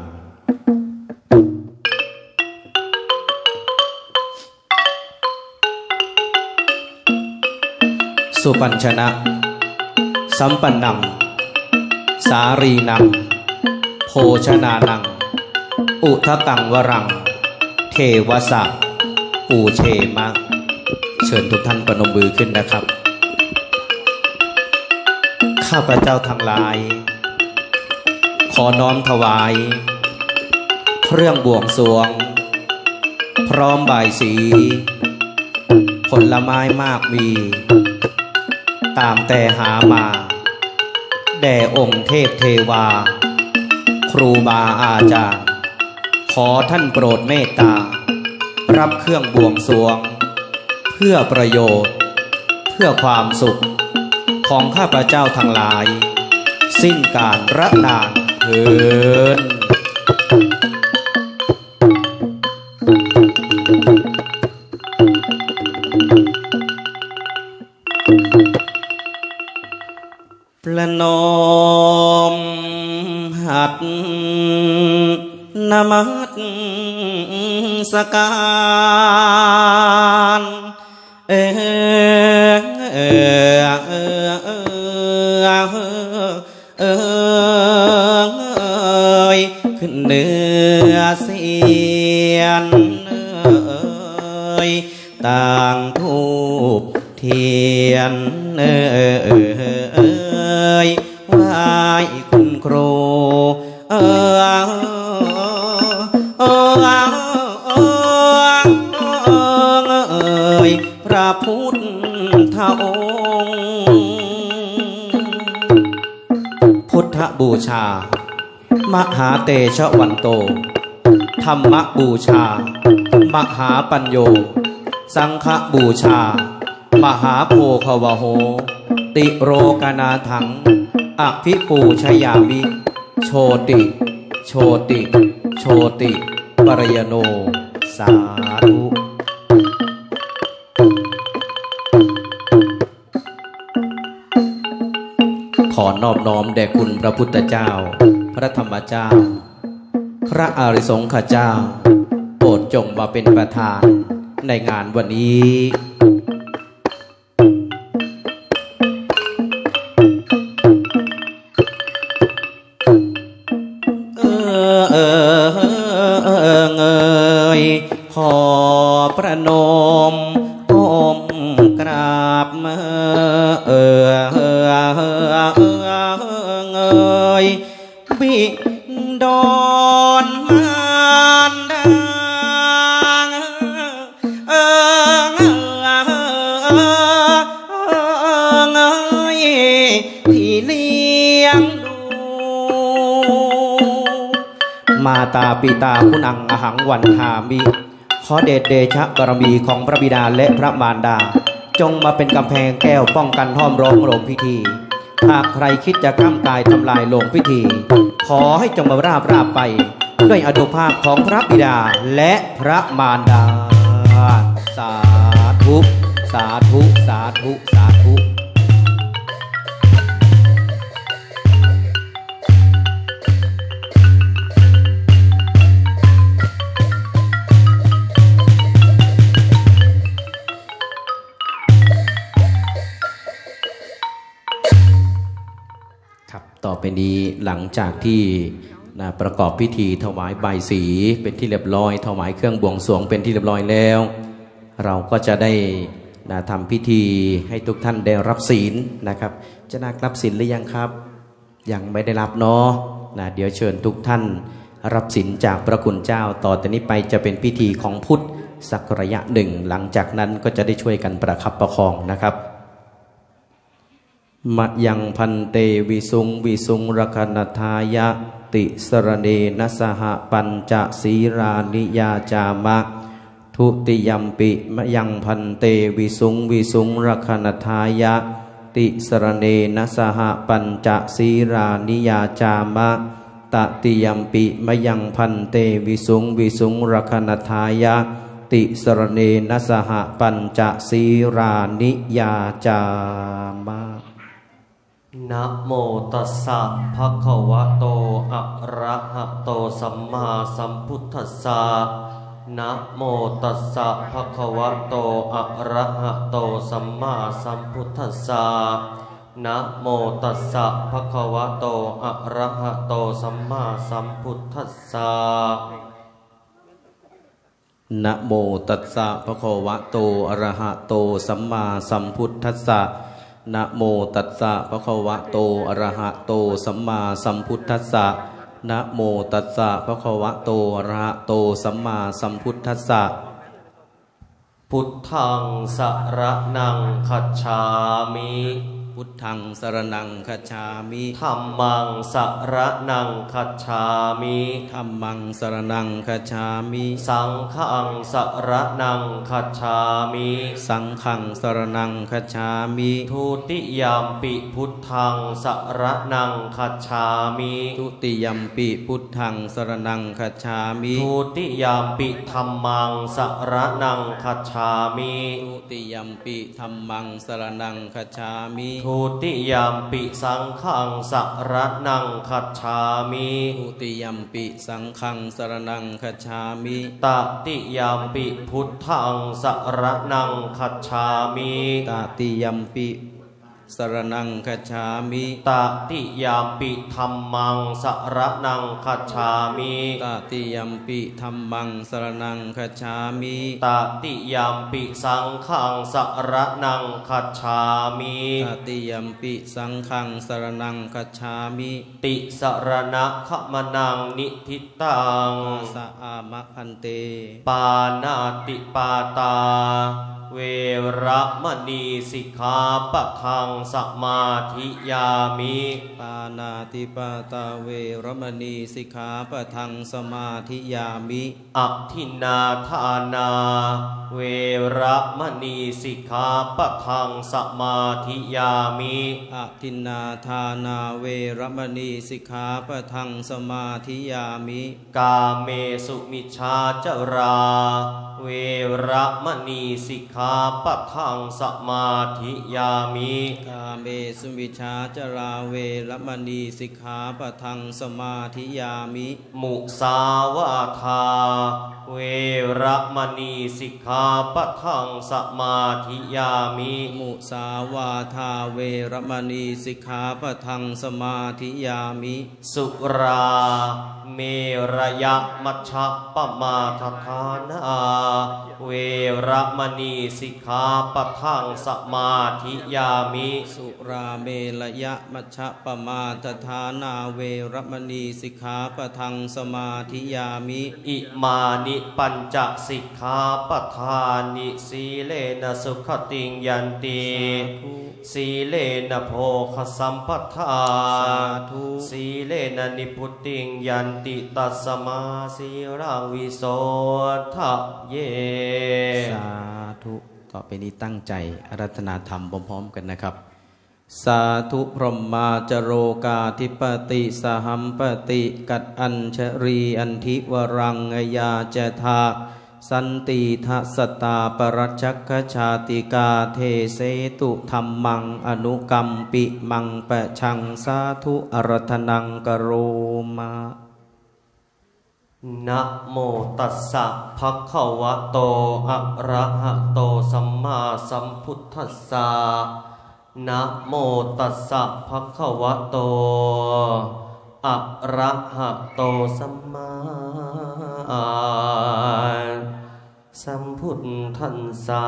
สุปัญชนะสัมปันนังสารีนังโภชนานังอุทกังวรังเทวสะปูเชมะเชิญทุกท่านประนมมือขึ้นนะครับข้าพเจ้าทั้งหลายขอน้อมถวายเครื่องบวงสรวงพร้อมบายสีผลไม้มากมีตามแต่หามาแด่องค์เทพเทวาครูบาอาจารย์ขอท่านโปรดเมตตารับเครื่องบวงสรวงเพื่อประโยชน์เพื่อความสุขของข้าพเจ้าทั้งหลายสิ้นการระนานเถิดประนอมนมัสการเออเออเออเออเออขึ้นเหนือเสียนเอ่ยต่างทูบเทียนเอ่ยไหว้คุณครูเอ่ยพระพุทธองค์พุทธบูชามหาเตชะวันโตธรรมบูชามหาปัญโยสังฆบูชามหาโพคาวโหติโรกนาถังอภิปูชยามิโชติโชติโชติปรยโนสาธุขอนอบน้อมแด่คุณพระพุทธเจ้าพระธรรมเจ้าพระอริสงฆ์ข้าเจ้าโปรดจงมาเป็นประธานในงานวันนี้เออเออเออเงยขอประนมก้มกราบเมื่อเออเออเออเออเงยบิดอนมารดาเออเออเออเงยที่เลี้ยงดูมาตาปิตาคุณังอหังวันทามิขอเดชเดชะบารมีของพระบิดาและพระมารดาจงมาเป็นกำแพงแก้วป้องกันห้อมล้อมโรงพิธีหากใครคิดจะก้ำกายทำลายโรงพิธีขอให้จงมาราบราบไปด้วยอนุภาพของพระบิดาและพระมารดาสาธุสาธุสาธุสาธุต่อไปนี้หลังจากที่นะประกอบพิธีถวายใบสีเป็นที่เรียบร้อยถวายเครื่องบวงสรวงเป็นที่เรียบร้อยแล้วเราก็จะได้นะทำพิธีให้ทุกท่านได้รับศีลนะครับจะนักรับศีลหรือยังครับยังไม่ได้รับเนาะนะเดี๋ยวเชิญทุกท่านรับศีลจากพระคุณเจ้าต่อแต่นี้ไปจะเป็นพิธีของพุทธสักระยะหนึ่งหลังจากนั้นก็จะได้ช่วยกันประคับประคองนะครับมะยังพันเตวิสุงวิสุงรคณทายะติสรเนนะสหปัญจศีรานิยาจามะทุติยัมปิมะยังพันเตวิสุงวิสุงรคณทายะติสรเนนะสหปัญจศีรานิยาจามะตติยัมปิมะยังพันเตวิสุงวิสุงรคณทายะติสรเนนะสหปัญจศีรานิยาจามะนะโมตัสสะภะคะวะโตอะระหะโตสัมมาสัมพุทธัสสะนะโมตัสสะภะคะวะโตอะระหะโตสัมมาสัมพุทธัสสะนะโมตัสสะภะคะวะโตอะระหะโตสัมมาสัมพุทธัสสะนะโมตัสสะภะคะวะโตอะระหะโตสัมมาสัมพุทธัสสะนะโมตัสสะภะคะวะโตอะระหะโตสัมมาสัมพุทธัสสะนะโมตัสสะภะคะวะโตอะระหะโตสัมมาสัมพุทธัสสะพุทธังสรณังคัจฉามิพุทธังสรณังคัจฉามิธัมมังสรณังคัจฉามิธัมมังสรณังคัจฉามิสังฆังสรณังคัจฉามิสังฆังสรณังคัจฉามิทุติยัมปิพุทธังสรณังคัจฉามิทุติยัมปิพุทธังสรณังคัจฉามิทุติยัมปิธัมมังสรณังคัจฉามิทุติยัมปิธัมมังสรณังคัจฉามิทุทุติยามปิสังฆังสรณังคัจฉามิทุติยัมปิสังฆังสรณังคัจฉามิตติยามปิพุทธังสรณังคัจฉามิตติยัมปิสรณังคัจฉามิตติยามปิธัมมังสรณังคัจฉามิตติยัมปิธัมมังสรณังคัจฉามิตติยามปิสังฆังสรณังคัจฉามิตติยัมปิสังฆังสรณังคัจฉามิติสรณะขมนังนิทิตังสะอามะพันเตปานาติปาตาเวระมณีสิกขาปะทังสมาธิยามิปานาติปาตาเวรมณีสิกขาปะทังสมาธิยามิอทินนาทานาเวระมณีสิกขาปะทังสมาธิยามิอทินนาทานาเวรมณีสิกขาปะทังสมาธิยามิกาเมสุมิชฌาจาราเวระมณีสิกขาปะทังสมาธิยามิกาเมสุมิชฌาจาราเวรมณีสิกขาปะทังสมาธิยามิมุสาวาทาเวระมณีสิกขาปะทังสมาธิยามิมุสาวาทาเวรมณีสิกขาปะทังสมาธิยามิสุราเมรยมัชฌะปมาทฐานาเวระมณีสิกขาปะทังสมาธิยามิสุราเมรยมัชฌะปมาทฐานาเวรมณีสิกขาปะทังสมาธิยามิอิมานิปัญจสิกขาปทานิสีเลนะสุขติงยันติสีเลนะโภคสัมปทาสีเลนะนิพุตติงยันติตัสมาสีรังวิโสทะเยสาธุต่อไปนี้ตั้งใจอาราธนาธรรมพร้อมๆกันนะครับสาธุพรหมาจโรกาธิปติสหัมปติกัดอัญชรีอันทิวรังยาเจธาสันติทัสตาปรัชชกชาติกาเทเสตุธรรมังอนุกัมปิมังปะชังสาธุอารัธนังกโรมานะโมตัสสะภะคะวะโตอะระหะโตสัมมาสัมพุทธัสสะนะโมตัสสะภะคะวะโตอะระหะโตสัมมาสัมพุทธัสสะ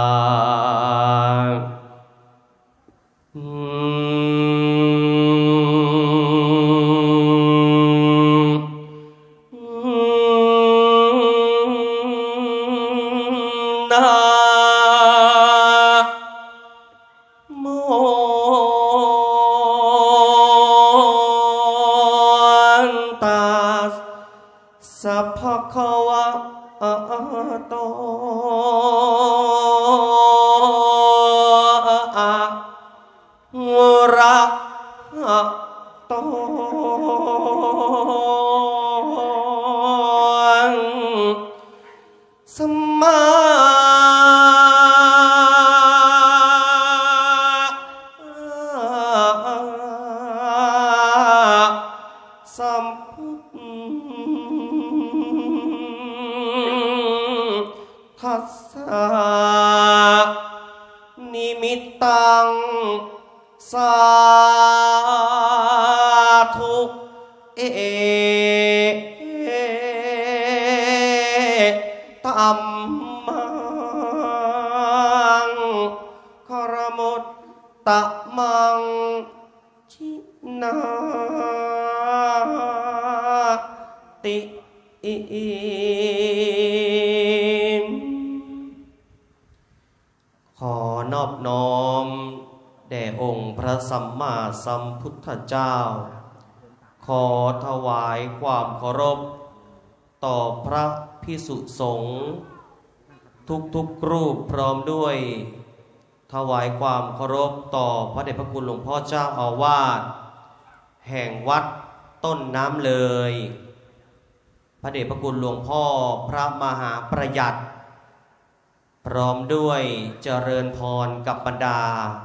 สัพพะคะวะโตอะระหะโตสัมมาสัมพุทธัสสะนิมิตตังสาธุเอตัมมังคารมุตตะมังชินาติขอนอบน้อมแด่องค์พระสัมมาสัมพุทธเจ้าขอถวายความเคารพต่อพระภิกษุสงฆ์ทุกๆรูปพร้อมด้วยถวายความเคารพต่อพระเดชพระคุณหลวงพ่อเจ้าอาวาสแห่งวัดต้นน้ำเลยพระเดชพระคุณหลวงพ่อพระมหาประหยัดพร้อมด้วยเจริญพรกับบรรดา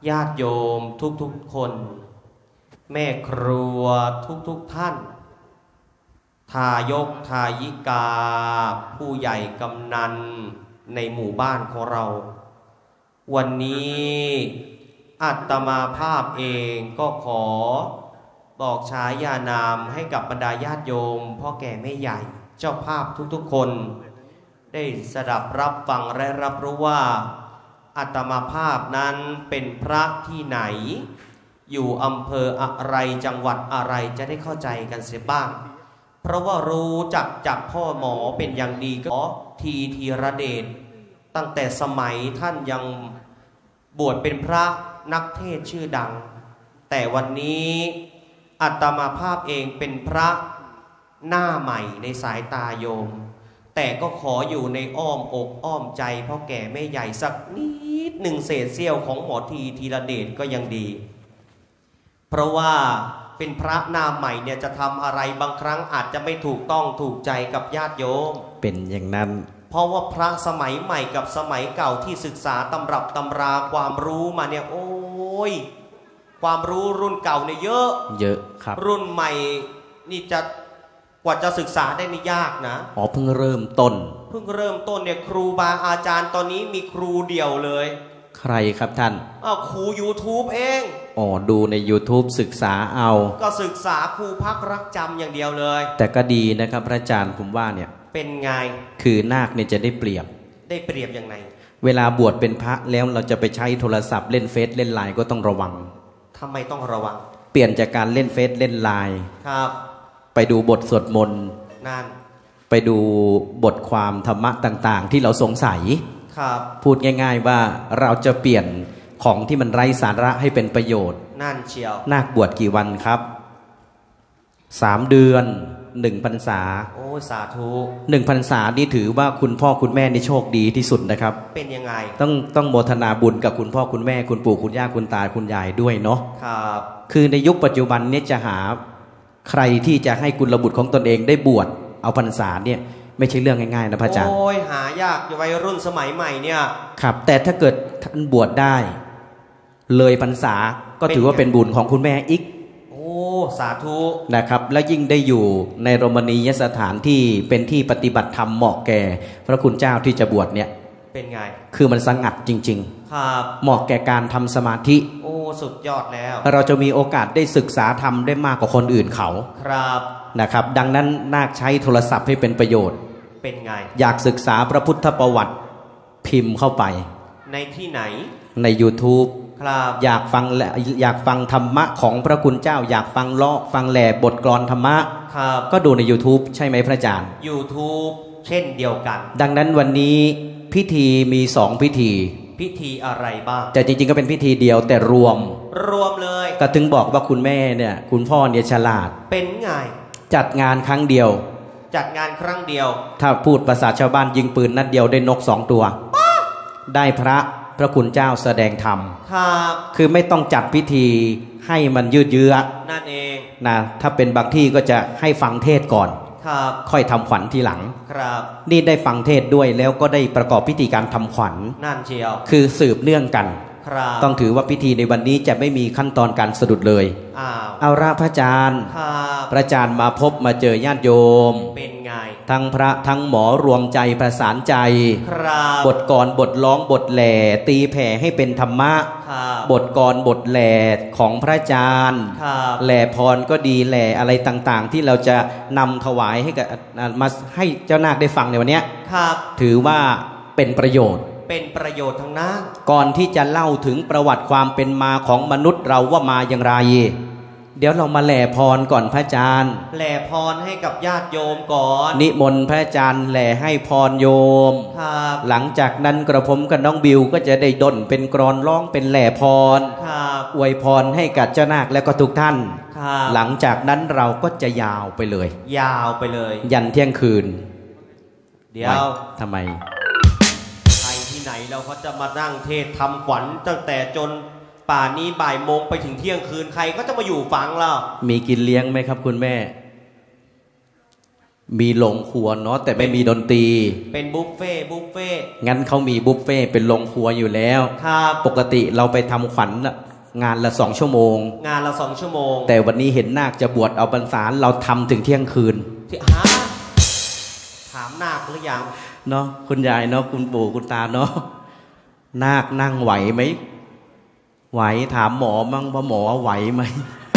ญาติโยมทุกๆคนแม่ครัวทุกๆท่านทายกทายิกาผู้ใหญ่กำนันในหมู่บ้านของเราวันนี้อาตมาภาพเองก็ขอบอกฉายานามให้กับบรรดาญาติโยมพ่อแก่แม่ใหญ่เจ้าภาพทุกๆคนได้สดับรับฟังและรับรู้ว่าอาตมาภาพนั้นเป็นพระที่ไหนอยู่อำเภออะไรจังหวัดอะไรจะได้เข้าใจกันเสียบ้างเพราะว่ารู้จักจากพ่อหมอเป็นอย่างดีก็ทีธีรเดชตั้งแต่สมัยท่านยังบวชเป็นพระนักเทศชื่อดังแต่วันนี้อาตมาภาพเองเป็นพระหน้าใหม่ในสายตาโยมแต่ก็ขออยู่ในอ้อมอกอ้อมใจพ่อแก่แม่ใหญ่สักนิดหนึ่งเศษเสี้ยวของหมอทีธีรเดชก็ยังดีเพราะว่าเป็นพระหน้าใหม่เนี่ยจะทำอะไรบางครั้งอาจจะไม่ถูกต้องถูกใจกับญาติโยมเป็นอย่างนั้นเพราะว่าพระสมัยใหม่กับสมัยเก่าที่ศึกษาตำรับตำราความรู้มาเนี่ยโอ้ยความรู้รุ่นเก่าเนี่ยเยอะเยอะครับรุ่นใหม่นี่จะกว่าจะศึกษาได้นี่ยากนะอ๋อเพิ่งเริ่มต้นเพิ่งเริ่มต้นเนี่ยครูบาอาจารย์ตอนนี้มีครูเดี่ยวเลยใครครับท่านอ้าวครู YouTube เองอ๋อดูใน YouTube ศึกษาเอาก็ศึกษาครูพักรักจำอย่างเดียวเลยแต่ก็ดีนะครับพระอาจารย์ผมว่าเนี่ยเป็นไงคือนาคเนี่ยจะได้เปรียบได้เปรียบยังไงเวลาบวชเป็นพระแล้วเราจะไปใช้โทรศัพท์เล่นเฟซเล่นไลน์ก็ต้องระวังทำไมต้องระวังเปลี่ยนจากการเล่นเฟซเล่นไลน์ครับไปดูบทสวดมนต์นั่นไปดูบทความธรรมะต่างๆที่เราสงสัยครับพูดง่ายๆว่าเราจะเปลี่ยนของที่มันไร้สาระให้เป็นประโยชน์นั่นเชียวนาคบวชกี่วันครับสามเดือนหนึ่งพรรษาโอ้สาธุหนึ่งพรรษานี่ถือว่าคุณพ่อคุณแม่นี่โชคดีที่สุดนะครับเป็นยังไงต้องต้องโมทนาบุญกับคุณพ่อคุณแม่คุณปู่คุณย่าคุณตาคุณยายด้วยเนาะครับคือในยุคปัจจุบันนี้จะหาใครที่จะให้กุลบุตรของตนเองได้บวชเอาพรรษาเนี่ยไม่ใช่เรื่องง่ายๆนะพระอาจารย์โอ้ยหายากอยู่วัยรุ่นสมัยใหม่เนี่ยครับแต่ถ้าเกิดท่านบวชได้เลยพรรษาก็ถือว่าเป็นบุญของคุณแม่อีกโอ้สาธุนะครับและยิ่งได้อยู่ในโรมณียสถานที่เป็นที่ปฏิบัติธรรมเหมาะแก่พระคุณเจ้าที่จะบวชเนี่ยเป็นไงคือมันสงัดจริงๆครับเหมาะแก่การทำสมาธิโอ้สุดยอดแล้วเราจะมีโอกาสได้ศึกษาธรรมได้มากกว่าคนอื่นเขาครับนะครับดังนั้นนาคใช้โทรศัพท์ให้เป็นประโยชน์เป็นไงอยากศึกษาพระพุทธประวัติพิมพ์เข้าไปในที่ไหนใน YouTube ครับอยากฟังอยากฟังธรรมะของพระคุณเจ้าอยากฟังเลาะฟังแหล่บทกลอนธรรมะครับก็ดูใน YouTube ใช่ไหมพระอาจารย์ YouTube เช่นเดียวกันดังนั้นวันนี้พิธีมีสองพิธีพิธีอะไรบ้างแต่จริงๆก็เป็นพิธีเดียวแต่รวมรวมเลยก็ถึงบอกว่าคุณแม่เนี่ยคุณพ่อเนี่ยฉลาดเป็นไงจัดงานครั้งเดียวจัดงานครั้งเดียวถ้าพูดภาษาชาวบ้านยิงปืนนัดเดียวได้นกสองตัวได้พระพระคุณเจ้าแสดงธรรมครับคือไม่ต้องจัดพิธีให้มันยืดเยื้อนั่นเองนะถ้าเป็นบางที่ก็จะให้ฟังเทศก่อนครับค่อยทำขวัญทีหลังครับนี่ได้ฟังเทศด้วยแล้วก็ได้ประกอบพิธีการทำขวัญนั่นเชียวคือสืบเนื่องกันต้องถือว่าพิธีในวันนี้จะไม่มีขั้นตอนการสะดุดเลยอ้าวเอาละพระอาจารย์พระอาจารย์มาพบมาเจอญาติโยมเป็นไงทั้งพระทั้งหมอรวมใจประสานใจบทกรบทร้องบทแหล่ตีแผ่ให้เป็นธรรมะบทกรบทแหล่ของพระอาจารย์แหล่พรก็ดีแหล่อะไรต่างๆที่เราจะนำถวายให้กับมาให้เจ้านาคได้ฟังในวันนี้ถือว่าเป็นประโยชน์เป็นประโยชน์ทั้งนั้นก่อนที่จะเล่าถึงประวัติความเป็นมาของมนุษย์เราว่ามาอย่างไรเดี๋ยวเรามาแหล่พรก่อนพระอาจารย์แหล่พรให้กับญาติโยมก่อนนิมนต์พระอาจารย์แหล่ให้พรโยมครับหลังจากนั้นกระผมกับน้องบิวก็จะได้ดลเป็นกรอนร้องเป็นแหล่พรครับอวยพรให้กับเจ้านาคและก็ทุกท่านครับหลังจากนั้นเราก็จะยาวไปเลยยาวไปเลยยันเที่ยงคืนเดี๋ยวทำไมไหนเราเขาจะมานั่งเทศทำขวัญตั้งแต่จนป่านนี้บ่ายโมงไปถึงเที่ยงคืนใครก็จะมาอยู่ฟังเรามีกินเลี้ยงไหมครับคุณแม่มีโรงครัวเนาะแต่ไม่มีดนตรีเป็นบุฟเฟ่บุฟเฟ่งั้นเขามีบุฟเฟ่เป็นโรงครัวอยู่แล้วครับปกติเราไปทำขวัญงานละสองชั่วโมงงานละสองชั่วโมงแต่วันนี้เห็นนาคจะบวชเอาพรรษาเราทำถึงเที่ยงคืนฮะถามนาคหรือยังเนาะคุณยายเนาะคุณปู่คุณตาเนาะนาคนั่งไหวไหมไหวถามหมอมั่งว่าหมอไหวไหม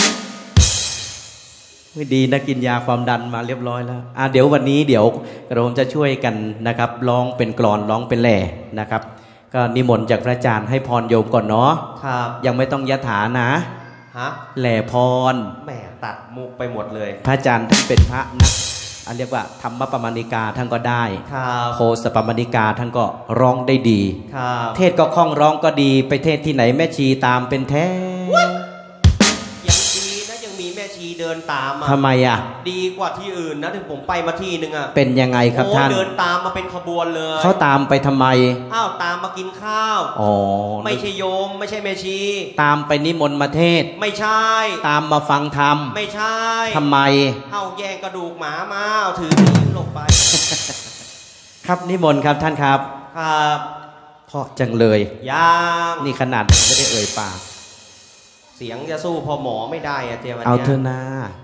ไม่ดีนะกินยาความดันมาเรียบร้อยแล้วอ่ะเดี๋ยววันนี้เดี๋ยวเราจะช่วยกันนะครับร้องเป็นกลอนร้องเป็นแหล่นะครับก็นิมนต์จากพระอาจารย์ให้พรโยมก่อนเนาะครับยังไม่ต้องยถานะฮะแหล่พรแหมตัดมุกไปหมดเลยพระอาจารย์ท่านเป็นพระนะอันเรียกว่าธรรมปมาณิกาท่านก็ได้โคสปมาณิกาท่านก็ร้องได้ดีเทศก็คล่องร้องก็ดีไปเทศที่ไหนแม่ชีตามเป็นแท้ยังดีนะยังมีแม่ชีเดินตามมาทำไมอ่ะดีกว่าที่อื่นนะที่ผมไปมาที่นึงอ่ะเป็นยังไงครับท่านเดินตามมาเป็นขบวนเลยเขาตามไปทำไมอ้าวตามมากินข้าวอ๋อไม่ใช่โยมไม่ใช่แม่ชีตามไปนิมนต์มาเทศไม่ใช่ตามมาฟังธรรมไม่ใช่ทำไมเอาแย่งกระดูกหมามาถือนิ้วลงไปครับนิมนต์ครับท่านครับครับเพราะจังเลยยังนี่ขนาดไม่ได้เอ่ยปากเสียงจะสู้พอหมอไม่ได้อะเจ้าวันนี้เอาเถอะนะ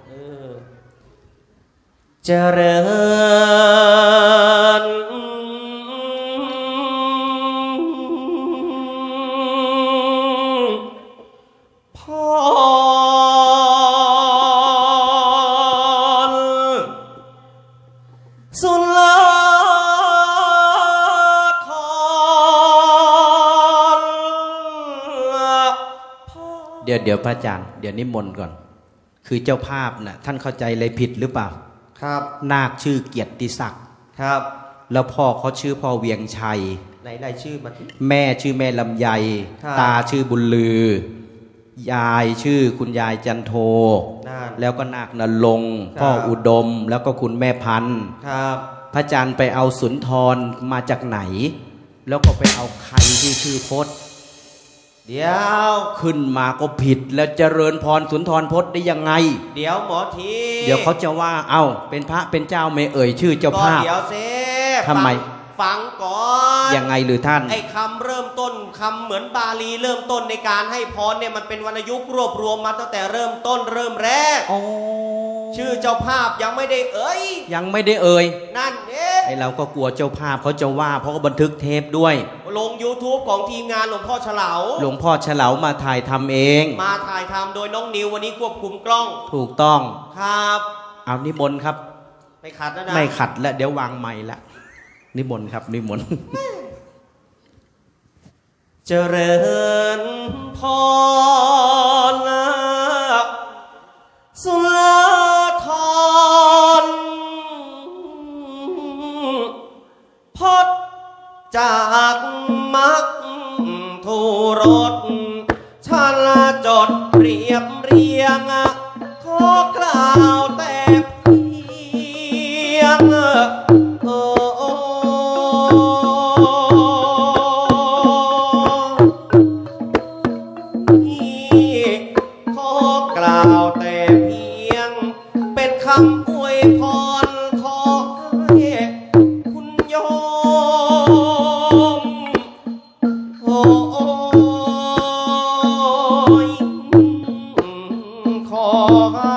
เจริญพรสุลเดี๋ยวเดี๋ยวพระอาจารย์เดี๋ยวนิมนต์ก่อนคือเจ้าภาพน่ะท่านเข้าใจอะไรผิดหรือเปล่าครับนาคชื่อเกียรติศักดิ์ครับแล้วพ่อเขาชื่อพ่อเวียงชัยไหนไหนชื่อมาที่แม่ชื่อแม่ลำไยตาชื่อบุญลือยายชื่อคุณยายจันโทแล้วก็นาคนรงค์พ่ออุดมแล้วก็คุณแม่พันธ์ครับพระอาจารย์ไปเอาสุนทรมาจากไหนแล้วก็ไปเอาใครที่ชื่อพจน์เดี๋ยวขึ้นมาก็ผิดแล้วเจริญพรสุนทรพจน์ได้ยังไงเดี๋ยวหมอทีเดี๋ยวเขาจะว่าเอ้าเป็นพระเป็นเจ้าไม่เอ่ยชื่อเจ้าภาพเดี๋ยวเซทำไมฟังก่อนยังไงหรือท่านไอ้คำเริ่มต้นคำเหมือนบาลีเริ่มต้นในการให้พรเนี่ยมันเป็นวรรณยุกต์รวบรวมมาตั้งแต่เริ่มต้นเริ่มแรกชื่อเจ้าภาพยังไม่ได้เอ่ยยังไม่ได้เอ่ยนั่นเองไอ้เราก็กลัวเจ้าภาพเขาจะว่าเพราะก็บันทึกเทปด้วยลง YouTube ของทีมงานหลวงพ่อเฉลาหลวงพ่อเฉลามาถ่ายทำเองมาถ่ายทำโดยน้องนิววันนี้ควบคุมกล้องถูกต้องครับเอานิมนต์ครับไม่ขัดแล้วนะไม่ขัดแล้วเดี๋ยววางไมค์ละนิมนต์ครับนิมนต์เจริญพรสุลธรพจน์จากมักทูรสชันจดเรียบเรียงขอกล่าวแต่เพียงเออขอกล่าวแต่เพียงเป็นคำอวยพรขอให้คุณโยมโอ้ยขอให้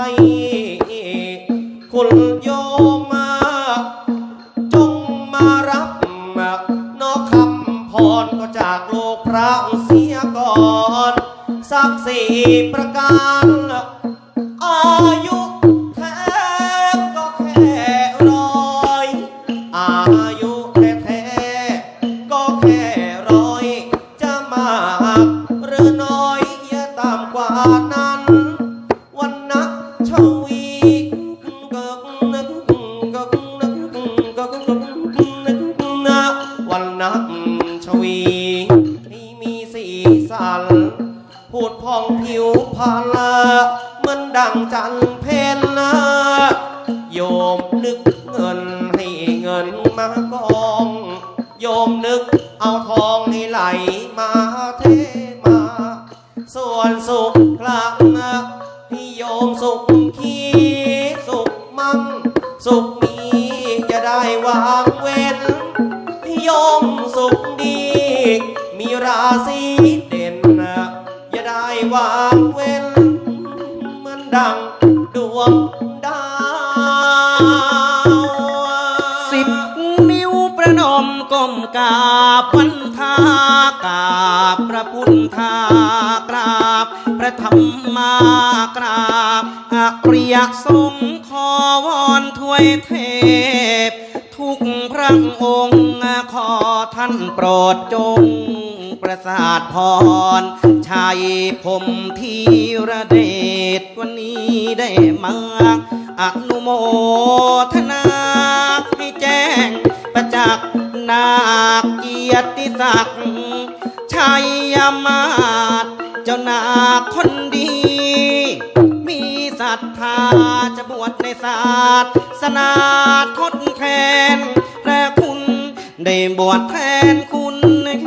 คุณโยมมาจงมารับนอกคำพรก็จากโลกพระเสียก่อนสักสี่ประการอายุแท้ก็แค่ร้อยอายุแท้แท้ก็แค่ร้อยจะมากหรือน้อยอย่าต่ำกว่านั้นวันนักชวีก็นึกก็นึกก็นึกนะวันนักชวีที่มีสีสันพูดพองผิวพรรณเหมือนดังจันเพ็ญโยมนึกเงินให้เงินมากองโยมนึกเอาทองให้ไหลมาเทมาส่วนสุขพลังให้โยมสุขขีสุขมั่งสุขมีวางเว้นยมสุขดีมีราศีเด่นอย่าได้วางเว้นเหมือนดังดวงดาวสิบนิ้วประนมก้มกราบวันทากราบพระพุทธากราบพระธรรมากราบอริยสงฆ์ขอวอนถวยเทพทุกพระองค์ขอท่านโปรดจงประสาทพรชัยผมธีระเดชวันนี้ได้มาอนุโมทนาให้แจ้งประจักษ์นาเกียรติศักดิ์ชัยมาศเจ้านาคนดีมีศรัทธาจะบวชในศาสนาทดแทนพระคุณได้บวชแทนคุณ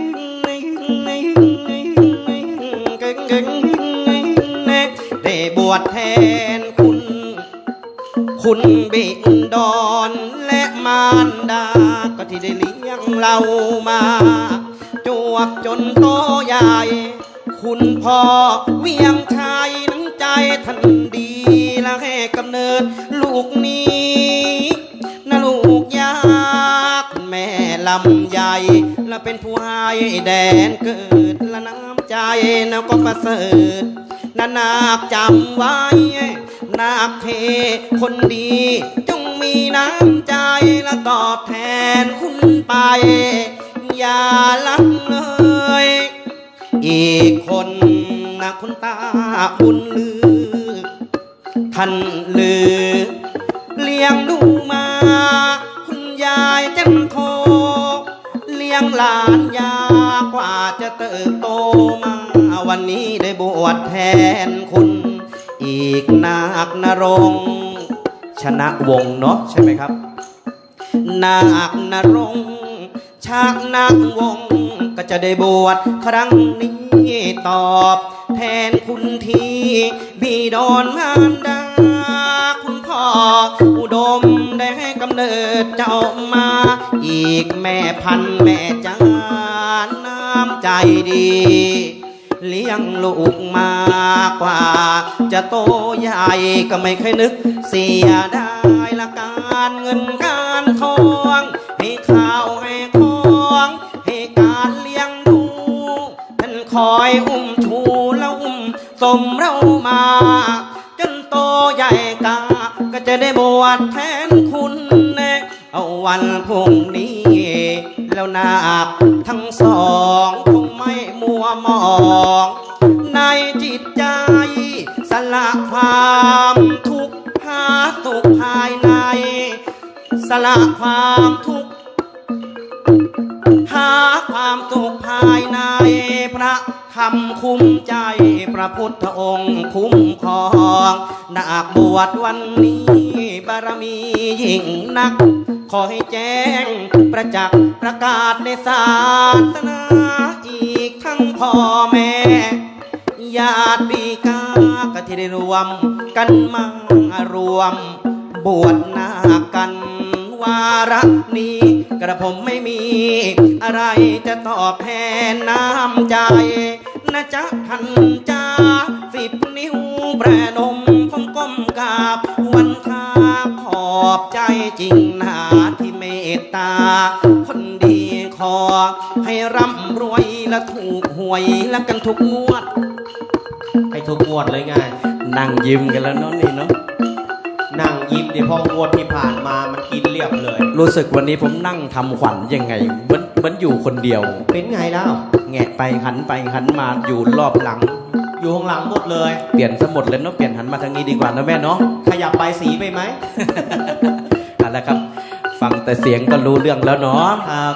ได้บวชแทนคุณคุณบิดรและมารดาก็ที่ได้เลี้ยงเรามาจวบจนโตใหญ่คุณพ่อเวียงชัยน้ำใจท่านดีและให้กำเนิดลูกนี้นะลูกยากแม่ลำใหญ่และเป็นผู้ให้แดนเกิดและน้ำใจแล้วก็ประเสริฐนานาคจำไว้นาคเทคนดีจงมีน้ำใจและตอบแทนคุณไปอย่าลังเลยอีกคนนะคุณตาบุญลือท่านลือเลี้ยงดูมาคุณยายจันโทเลี้ยงหลานยากว่าจะเติบโตมาวันนี้ได้บวชแทนคุณอีกนาคนรงค์ชนะวงเนาะใช่ไหมครับนาคนรงค์ชานาควงก็จะได้บวชครั้งนี้ตอบแทนคุณที่บิดรมารดาคุณพ่ออุดมได้ให้กำเนิดเจ้ามาอีกแม่พันแม่จานน้ำใจดีเลี้ยงลูกมากว่าจะโตใหญ่ก็ไม่เคยนึกเสียได้ละการเงินการทองให้ข้าวให้ของให้การเลี้ยงดูท่านคอยอุ้มชูแล้วอุ้มสมเรามาจนโตใหญ่กาก็จะได้บวชแทนคุณเอาวันพรุ่งนี้แล้วนาคทั้งสองคงไม่มัวมองในจิตใจสละความทุกข์หาสุขภายในสละความทุกข์หาความสุขภายในพระธรรมคุ้มใจพระพุทธองค์คุ้มครองนาคบวชวันนี้บารมียิ่งนักขอให้แจ้งประจักษ์ประกาศในศาสนาอีกทั้งพ่อแม่ญาติกากะที่ได้รวมกันมารวมบวชนาคกันวาระนี้กระผมไม่มีอะไรจะตอบแทนน้ำใจนะจ๊ะท่านจ้าสิบนิ้วประนมผมก้มกราบวันทาขอบใจจริงนาที่เมตตาคนดีขอให้ร่ำรวยและถูกหวยและกันทุกงวดให้ทุกงวดเลยไงนั่งยิ้มกันแล้วเนาะนี่เนาะนั่งยิ้มในพองวดที่ผ่านมามันกินเรียบเลยรู้สึกวันนี้ผมนั่งทำขวัญยังไงเหมือนเหมือนอยู่คนเดียวเป็นไงแล้วแงะไปหันไปหันมาอยู่รอบหลังอยู่ข้างหลังหมดเลยเปลี่ยนซะหมดเลยเนาะเปลี่ยนหันมาทางนี้ดีกว่านะแม่เนาะขยับใบสีไปไหมเอาละครับฟังแต่เสียงก็รู้เรื่องแล้วเนาะครับ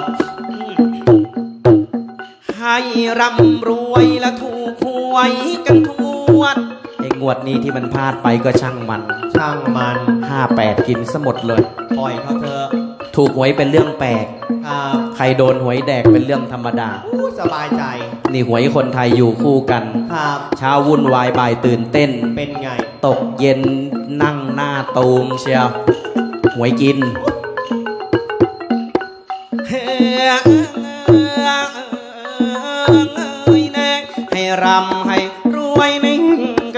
ให้ร่ำรวยและถูกหวยกันทุกงวดไอ้งวดนี้ที่มันพลาดไปก็ช่างมันช่างมันห้าแปดกินซะหมดเลยปล่อยเขาเถอะถูกหวยเป็นเรื่องแปลกใครโดนหวยแดกเป็นเรื่องธรรมดาสบายใจนี่หวยคนไทยอยู่คู่กันเช้าวุ่นวายบ่ายตื่นเต้นเป็นไงตกเย็นนั่งหน้าตูมเชียวหวยกินให้รำให้รวยนิ่ง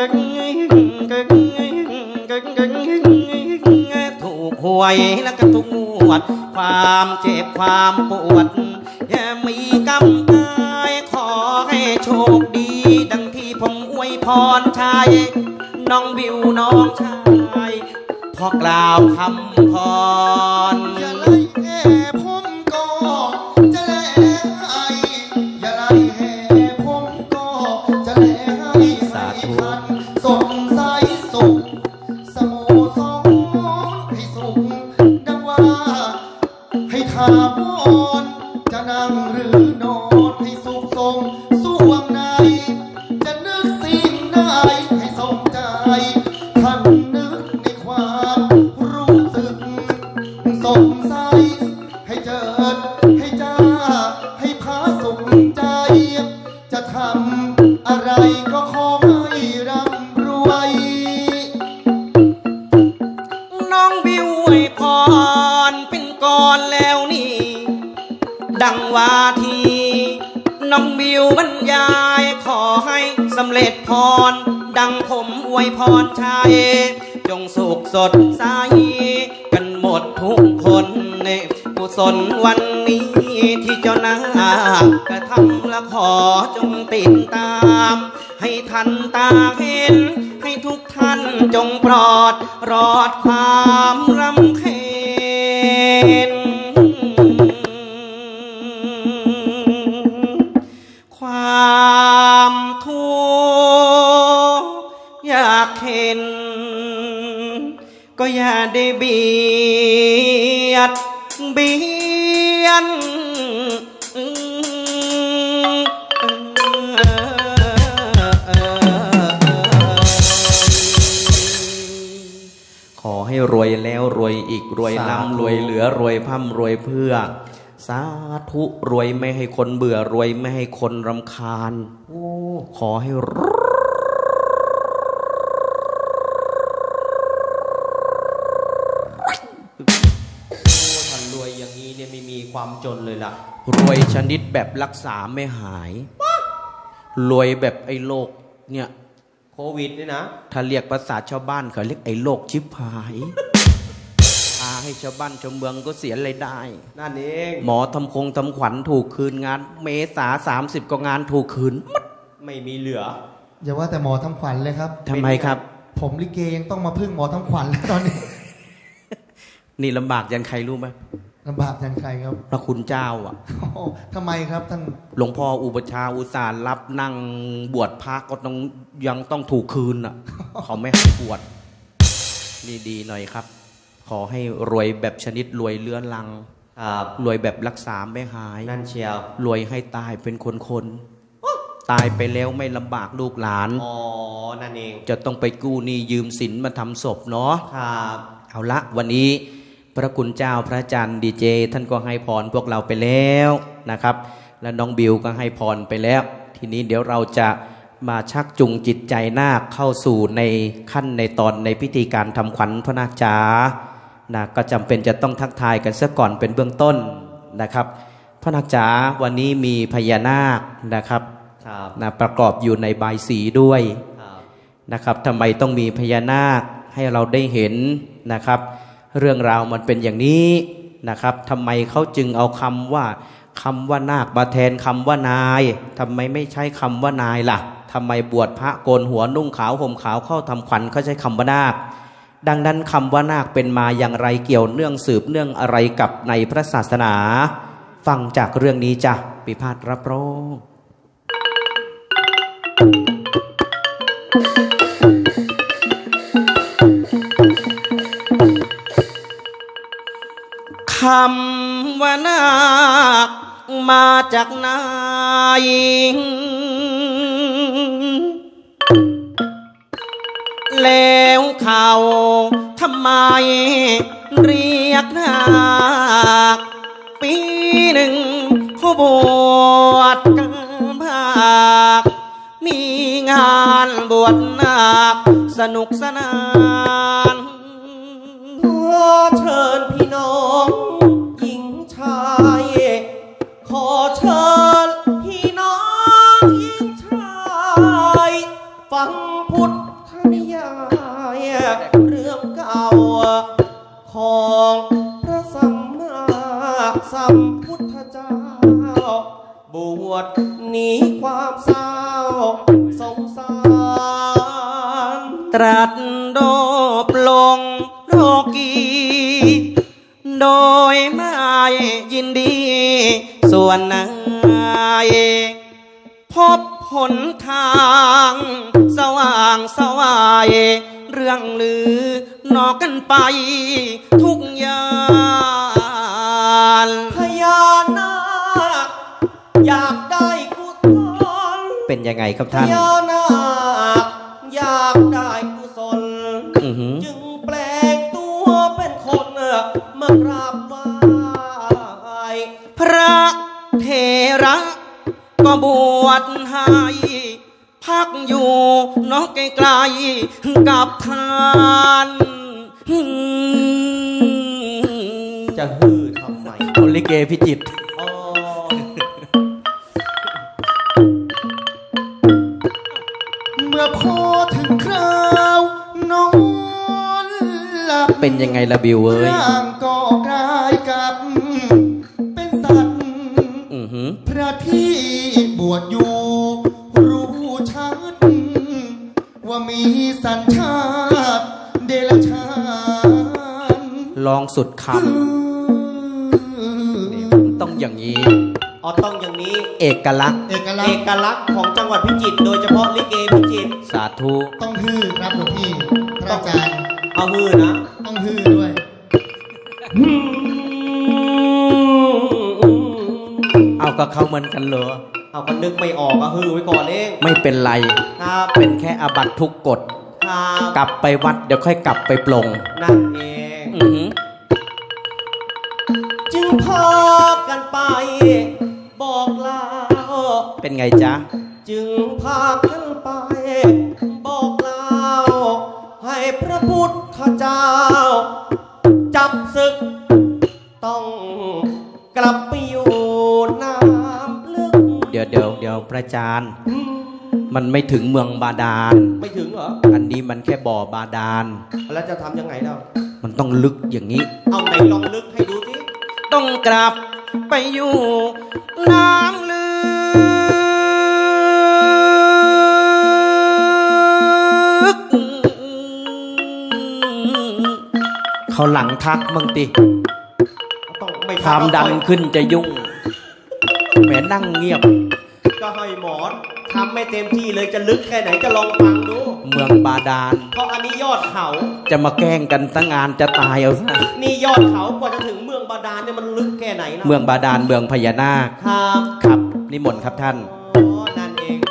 ถูกหวยแล้วก็ถูกงวดความเจ็บความปวดอย่ามีกำกายขอให้โชคดีดังที่ผมอวยพรชายน้องบิวน้องชายพอกล่าวคำพรอย่าไล่แห่ผมก็จะแลให้อย่าไล่แห่ผมก็จะแลให้สาธุสดใสสุขสโมสรให้สุขดังว่าให้ถามอนจะนั่งหรือนอนให้สุขสมส่วงในจะนึกสิ่งใดให้สมใจท่านนึกในความรู้สึกสงสัยให้เจิดให้จ้าให้พาสุขใจจะทำอะไรก็ขอให้ร่ำรวยน้องบิวอวยพรเป็นก่อนแล้วนี่ดังว่าทีน้องบิวบรรยายขอให้สำเร็จพรดังผมอวยพรชายจงสุขสดใสกันหมดทุกคนในกุศลวันนี้ที่เจ้านาคระทำและขอจงติดตามให้ทันตาเห็นให้ทุกท่านจงปลอดรอดความรำเค็ญความทุกข์อยากเห็นก็อย่าได้เบียดเบียนขอให้รวยแล้วรวยอีกรวยล้ำรวยเหลือรวยพร่ำรวยเพื่อสาธุรวยไม่ให้คนเบื่อรวยไม่ให้คนรำคาญขอให้ท่านรวยอย่างนี้เนี่ยไม่มีความจนเลยล่ะรวยชนิดแบบรักษาไม่หายรวยแบบไอ้โรคเนี่ยโควิดนี่นะถ้าเรียกภาษาชาวบ้านเขาเรียกไอ้โรคชิบหายพาให้ชาวบ้านชาวเมืองก็เสียรายได้นั่นเองหมอทำคงทำขวัญถูกคืนงานเมษาสามสิบก็งานถูกคืนมัดไม่มีเหลืออย่าว่าแต่หมอทำขวัญเลยครับทำไมครับผมลิเกยังต้องมาพึ่งหมอทำขวัญแล้วตอนนี้นี่ลำบากยันใครรู้ไหมลำบากยันใครครับพระคุณเจ้าอ่ะทำไมครับท่านหลวงพ่ออุปชาอุตส่าห์รับนั่งบวชพระก็ต้องยังต้องถูกคืนอ่ะ เขาไม่ให้บวชนี่ดีหน่อยครับขอให้รวยแบบชนิดรวยเลื้อนลังรวยแบบรักษาไม่หายนั่นเชียวรวยให้ตายเป็นคนคนตายไปแล้วไม่ลำบากลูกหลานอ๋อนั่นเองจะต้องไปกู้หนี้ยืมสินมาทำศพเนาะครับเอาละวันนี้พระคุณเจ้าพระอาจารย์ดีเจท่านก็ให้พรพวกเราไปแล้วนะครับและน้องบิวก็ให้พรไปแล้วทีนี้เดี๋ยวเราจะมาชักจูงจิตใจนาคเข้าสู่ในขั้นในตอนในพิธีการทำขวัญพระนาคจ๋านะก็จำเป็นจะต้องทักทายกันซะก่อนเป็นเบื้องต้นนะครับพระนาคจ๋าวันนี้มีพญานาคนะครับนะประกอบอยู่ในบายสีด้วยนะครับทำไมต้องมีพญานาคให้เราได้เห็นนะครับเรื่องราวมันเป็นอย่างนี้นะครับทำไมเขาจึงเอาคำว่าคำว่านาคมาแทนคำว่านายทำไมไม่ใช้คำว่านายล่ะทำไมบวชพระโกนหัวนุ่งขาวห่มขาวเข้าทำขวัญเขาใช้คำว่านาคดังนั้นคำว่านาคเป็นมาอย่างไรเกี่ยวเนื่องสืบเนื่องอะไรกับในพระศาสนาฟังจากเรื่องนี้จ้ะปิพาสรับร้องคำว่านาคมาจากไหนแล้วเขาทำไมเรียกนาคปีหนึ่งเขาบวชกันภาคมีงานบวชนาคสนุกสนานขอเชิญพี่น้องหญิงชายสัมพุทธเจ้าบวชหนีความเศร้าสงสารตรัสโดบลงโลกีโดยไม่ยินดีส่วนนายพบหนทางสว่างสวายเรื่องลือนอกกันไปทุกอย่างพญานาคอยากได้กุศลเป็นยังไงครับท่านพญานาคอยากได้กุศลจึงแปลงตัวเป็นคนมากราบไหว้พระเถระก็บวชให้พักอยู่นอกไกลๆกับท่านจะฮือทำไมคนลิเกพิจิตรเมื่อพอถึงคราวนอนหลับเป็นยังไงละบิวเอ้ยร่างก็กลายกับเป็นสัตว์พระที่บวชอยู่รู้ชัดว่ามีสัญชาติเดรัจฉานลองสุดคำต้องอย่างนี้อ๋อต้องอย่างนี้เอกลักษณ์เอกลักษณ์เอกลักษณ์ของจังหวัดพิจิตรโดยเฉพาะลิเกพิจิตรสาธุต้องฮือครับหลวงพี่พระอาจารย์เอาฮือนะต้องฮือด้วยเอากับเขาเหมือนกันเหรอเอาก็นึกไม่ออกก็ฮือไว้ก่อนเองไม่เป็นไรครับเป็นแค่อาบัตทุกกฎกลับไปวัดเดี๋ยวค่อยกลับไปปลงนั่นเองจึงพากันไปบอกลาเป็นไงจ๊ะจึงพากันไปบอกลาให้พระพุทธเจ้าจับศึกต้องกลับไปอยู่น้ำลึกเดี๋ยวเดี๋ยวเดี๋ยวพระอาจารย์มันไม่ถึงเมืองบาดาลไม่ถึงเหรออันนี้มันแค่บ่อบาดาลแล้วจะทำยังไงแล้วมันต้องลึกอย่างนี้เอาไหนลองลึกให้ดูสิต้องกลับไปอยู่น้ำลึกเขาหลังทักมึงติความดันขึ้นจะยุ่งแหมนั่งเงียบก็ให้หมอทำไม่เต็มที่เลยจะลึกแค่ไหนจะลองฟังดูเมืองบาดาลเพราะอันนี้ยอดเขาจะมาแกล้งกันตั้งงานจะตายเอาซะนี่ยอดเขากว่าจะถึงเมืองบาดาลเนี่ยมันลึกแค่ไหนนะเมืองบาดาลเมืองพญานาคครับครับนิมนต์ครับท่านอ๋อนั่นเอง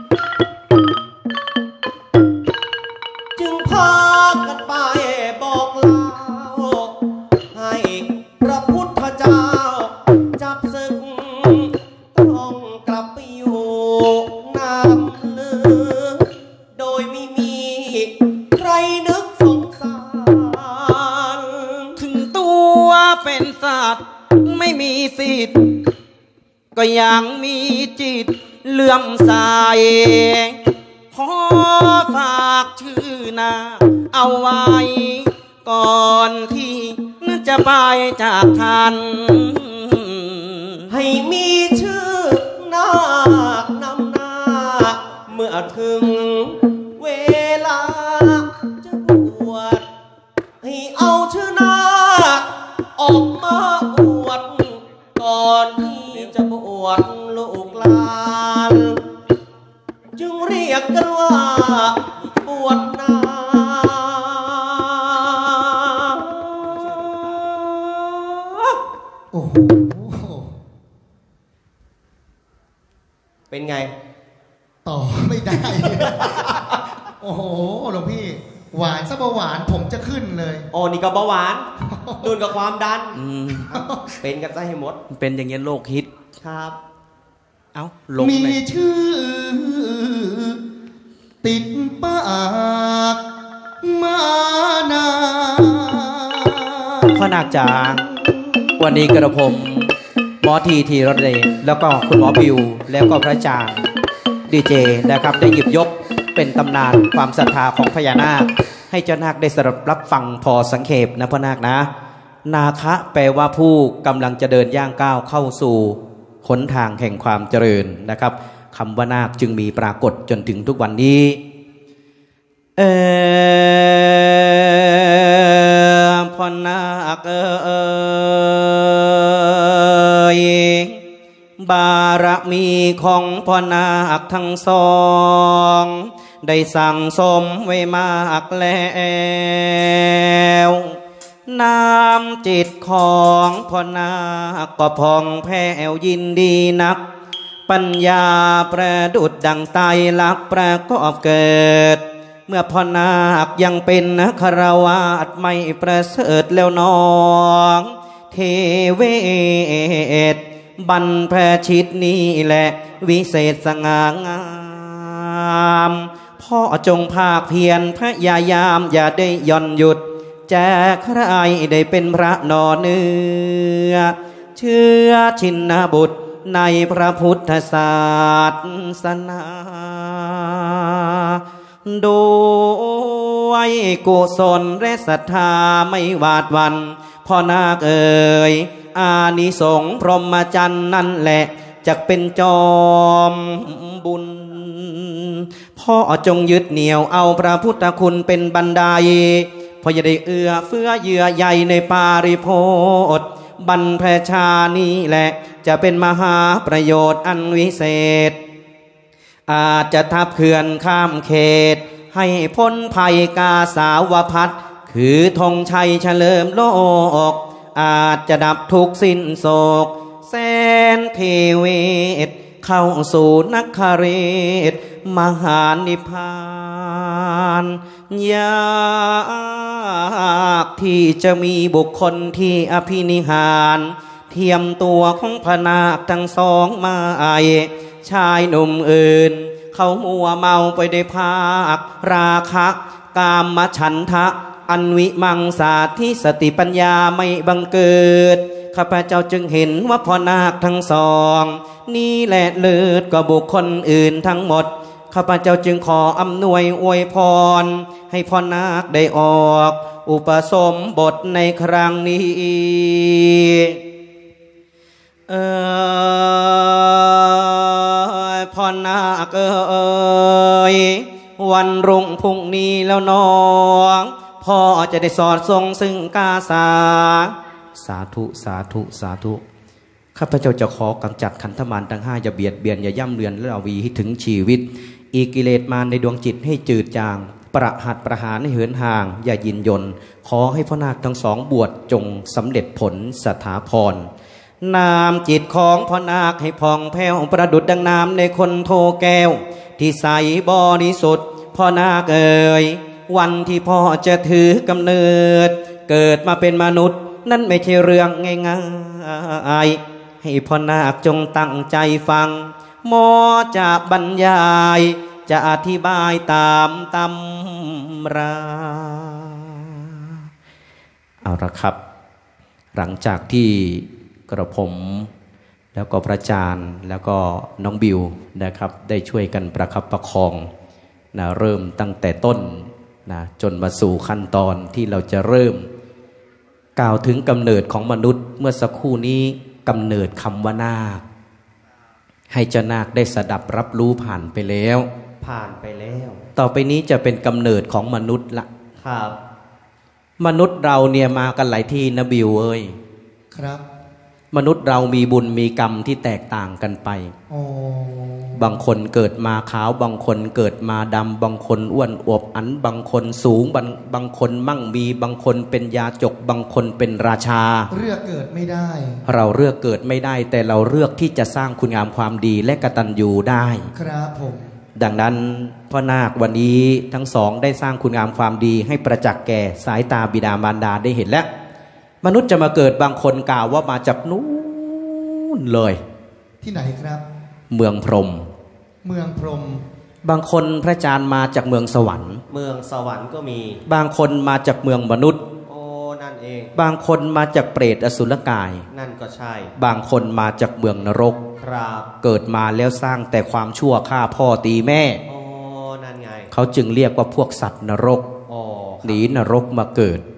จึงพากันไปบอกลาให้พระพุทธเจ้าจับศึกต้องกลับไปอยู่น้ำลึกโดยไม่มีใครนึกสงสารถึงตัวเป็นสัตว์ไม่มีสิทธิ์ก็ยังมีจิตเลื่อมใสขอฝากชื่อนาเอาไว้ก่อนที่จะไปจากท่านให้มีชื่อนาคนำหน้าเมื่อถึงเวลาจะบวชให้เอาชื่อนาคออกมาอวดก่อนที่จะบวชลูกหลานจึงเรียกกันว่าบวชนาโอ้โหเป็นไงต่อไม่ได้โอ้โหหลวงพี่หวานซะเบาหวานผมจะขึ้นเลยโอ้นี่ก็เบาหวานนู่นกับความดันเป็นกันซะให้หมดเป็นอย่างเงี้ยโรคฮิตครับเอ้าลงมีชื่อติดปากมานาพ่อนาคจ๋าวันนี้กระผมหมอทีทีรถเดชแล้วก็คุณหมอบิวแล้วก็พระอาจารย์ดีเจนะครับได้หยิบยกเป็นตำนานความศรัทธาของพญานาคให้เจ้านาคได้สดับรับฟังพอสังเขปนะพ่อนาคนะนาคะแปลว่าผู้กำลังจะเดินย่างก้าวเข้าสู่หนทางแห่งความเจริญนะครับคำว่านาคจึงมีปรากฏจนถึงทุกวันนี้เออพ่อนาคเอยบารมีของพ่อนาคทั้งสองได้สั่งสมไว้มากแล้วน้ำจิตของพ่อนาคก็พองแผ้วยินดีนักปัญญาประดุจดังไตรลักษณ์ประกอบเกิดเมื่อพ่อนาคยังเป็นคฤหัสถ์ไม่ประเสริฐแล้วน้องเทเวศบรรพชิตนี่แหละวิเศษสง่างามพ่อจงภาคเพียรพยายามอย่าได้หย่อนหยุดแจกใครได้เป็นพระนอเนื้อเชื่อชินบุตรในพระพุทธศาสนาโดยกุศลและศรัทธาไม่หวาดหวั่นพ่อนาคเอ๋ยอานิสงส์พรหมจรรย์นั่นแหละจะเป็นจอมบุญพ่อจงยึดเหนี่ยวเอาพระพุทธคุณเป็นบันไดพอจะได้เอื้อเฟื้อเยื่อใยในปาริโภธบรรพชานี้แหละจะเป็นมหาประโยชน์อันวิเศษอาจจะทับเขื่อนข้ามเขตให้พ้นภัยกาสาวพัดคือธงชัยเฉลิมโลกอาจจะดับทุกข์สิ้นโศกแสนเทเวศเข้าสู่นักคเรศมหานิพพานยากที่จะมีบุคคลที่อภินิหารเทียมตัวของพระนาคทั้งสองมาไอชายหนุ่มอื่นเขามัวเมาไปได้ภาคราคะกามฉันทะอันวิมังสาที่สติปัญญาไม่บังเกิดข้าพเจ้าจึงเห็นว่าพ่อนาคทั้งสองนี่แหละเลิศกว่าบุคคลอื่นทั้งหมดข้าพเจ้าจึงขออำนวยอวยพรให้พ่อนาคได้ออกอุปสมบทในครั้งนี้เออพ่อนาคเอ๋ยวันรุ่งพรุ่งนี้แล้วน้องพ่อจะได้สอดทรงซึ่งกาสาสาธุสาธุสาธุข้าพเจ้าจะขอกำจัดขันธมารทั้งห้าอย่าเบียดเบียนอย่าย่ำเรือนและเอาวีให้ถึงชีวิตอีกิเลสมารในดวงจิตให้จืดจางประหัตประหารให้เหินห่างอย่ายินยนขอให้พ่อนาคทั้งสองบวชจงสำเร็จผลสถาพรนามจิตของพ่อนาคให้ผ่องแผ้วประดุจดังน้ำในคนโทแก้วที่ใสบริสุทธิ์พ่อนาคเอ๋ยวันที่พ่อจะถือกำเนิดเกิดมาเป็นมนุษย์นั่นไม่ใช่เรื่องง่ายๆให้พ่อนาคจงตั้งใจฟังหมอจะบรรยายจะอธิบายตามตำราเอาละครับหลังจากที่กระผมแล้วก็พระอาจารย์แล้วก็น้องบิวนะครับได้ช่วยกันประคับประคองนะเริ่มตั้งแต่ต้นนะจนมาสู่ขั้นตอนที่เราจะเริ่มกล่าวถึงกำเนิดของมนุษย์เมื่อสักครู่นี้กำเนิดคำว่านาคให้เจ้านาคได้สดับรับรู้ผ่านไปแล้วผ่านไปแล้วต่อไปนี้จะเป็นกำเนิดของมนุษย์ละครับมนุษย์เราเนี่ยมากันหลายที่นะบิวเอ้ยครับมนุษย์เรามีบุญมีกรรมที่แตกต่างกันไปบางคนเกิดมาขาวบางคนเกิดมาดำบางคนอ้วนอวบอันบางคนสูงบางบางคนมั่งมีบางคนเป็นยาจกบางคนเป็นราชาเลือกเกิดไม่ได้เราเลือกเกิดไม่ได้แต่เราเลือกที่จะสร้างคุณงามความดีและกตัญญูได้ครับผมดังนั้นพ่อนาควันนี้ทั้งสองได้สร้างคุณงามความดีให้ประจักษ์แก่สายตาบิดามารดาได้เห็นแล้วมนุษย์จะมาเกิดบางคนกล่าวว่ามาจากนู้นเลยที่ไหนครับเมืองพรหมเมืองพรหมบางคนพระอาจารย์มาจากเมืองสวรรค์เมืองสวรรค์ก็มีบางคนมาจากเมืองมนุษย์โอ้นั่นเองบางคนมาจากเปรตอสุรกายนั่นก็ใช่บางคนมาจากเมืองนรกครับเกิดมาแล้วสร้างแต่ความชั่วฆ่าพ่อตีแม่โอ้นั่นไงเขาจึงเรียกว่าพวกสัตว์นรกหนีนรกมาเกิด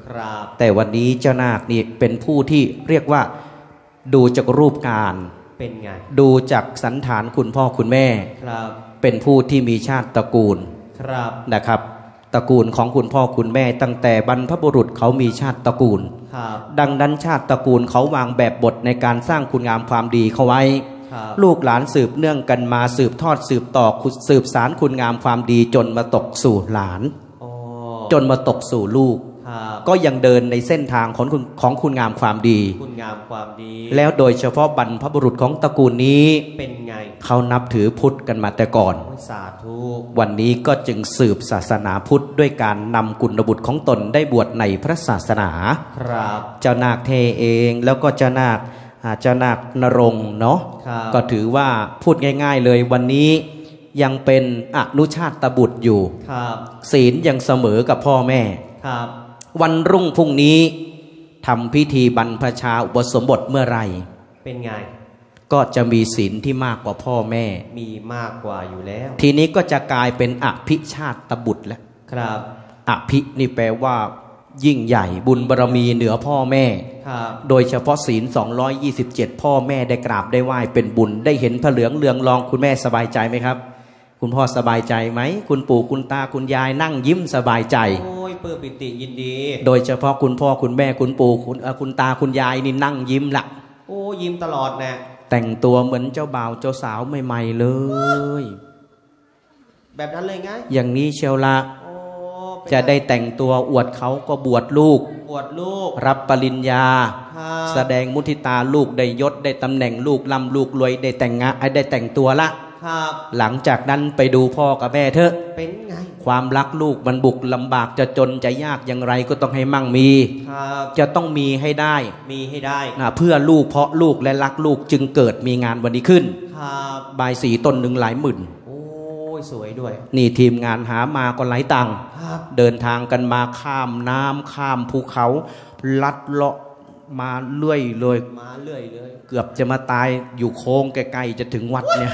ครับแต่วันนี้เจ้านาคนี่เป็นผู้ที่เรียกว่าดูจากรูปการเป็นไงดูจากสันฐานคุณพ่อคุณแม่ครับเป็นผู้ที่มีชาติตระกูลครับนะครับตระกูลของคุณพ่อคุณแม่ตั้งแต่บรรพบุรุษเขามีชาติตระกูลดังนั้นชาติตระกูลเขาวางแบบบทในการสร้างคุณงามความดีเขาไว้ลูกหลานสืบเนื่องกันมาสืบทอดสืบต่อสืบสารคุณงามความดีจนมาตกสู่หลานจนมาตกสู่ลูกก็ยังเดินในเส้นทางของคุณของคุณงามความดีคุณงามความดีแล้วโดยเฉพาะบรรพบุรุษของตระกูลนี้เป็นไงเขานับถือพุทธกันมาแต่ก่อนสาธุวันนี้ก็จึงสืบศาสนาพุทธด้วยการนำกุลบุตรของตนได้บวชในพระศาสนาครับเจ้านาคเทเองแล้วก็เจ้านาคเจ้านาคนรงค์เนาะก็ถือว่าพูดง่ายๆเลยวันนี้ยังเป็นอนุชาตบุตรอยู่ศีลยังเสมอกับพ่อแม่วันรุ่งพรุ่งนี้ทำพิธีบรรพชาอุปสมบทเมื่อไรเป็นไงก็จะมีศีลที่มากกว่าพ่อแม่มีมากกว่าอยู่แล้วทีนี้ก็จะกลายเป็นอภิชาตบุตรแล้วครับอภินี่แปลว่ายิ่งใหญ่บุญบารมีเหนือพ่อแม่โดยเฉพาะศีลสองร้อยยี่สิบเจ็ดพ่อแม่ได้กราบได้ไหว้เป็นบุญได้เห็นพระเหลืองเรืองรองคุณแม่สบายใจไหมครับคุณพ่อสบายใจไหมคุณปู่คุณตาคุณยายนั่งยิ้มสบายใจโอ้ยเปิดปิติยินดีโดยเฉพาะคุณพ่อคุณแม่คุณปู่คุณคุณตาคุณยายนี่นั่งยิ้มละโอ้ยิ้มตลอดแน่แต่งตัวเหมือนเจ้าบ่าวเจ้าสาวใหม่ๆเลยแบบนั้นเลยไงอย่างนี้เชียวละจะได้แต่งตัวอวดเขาก็บวชลูกบวชลูกรับปริญญาแสดงมุทิตาลูกได้ยศได้ตำแหน่งลูกร่ำลูกรวยได้แต่งงานได้แต่งตัวละหลังจากนั้นไปดูพ่อกับแม่เถอะเป็นไงความรักลูกมันบุกลำบากจะจนจะยากอย่างไรก็ต้องให้มั่งมีจะต้องมีให้ได้มีให้ได้นะเพื่อลูกเพราะลูกและรักลูกจึงเกิดมีงานวันนี้ขึ้นบายสีต้นหนึ่งหลายหมื่นสวยด้วยนี่ทีมงานหามาก็หลายตังค์เดินทางกันมาข้ามน้ำข้ามภูเขาลัดเลาะมาเลื่อยเลยมาเลื่อยเลยเกือบจะมาตายอยู่โค้งใกล้ๆจะถึงวัดเนี่ย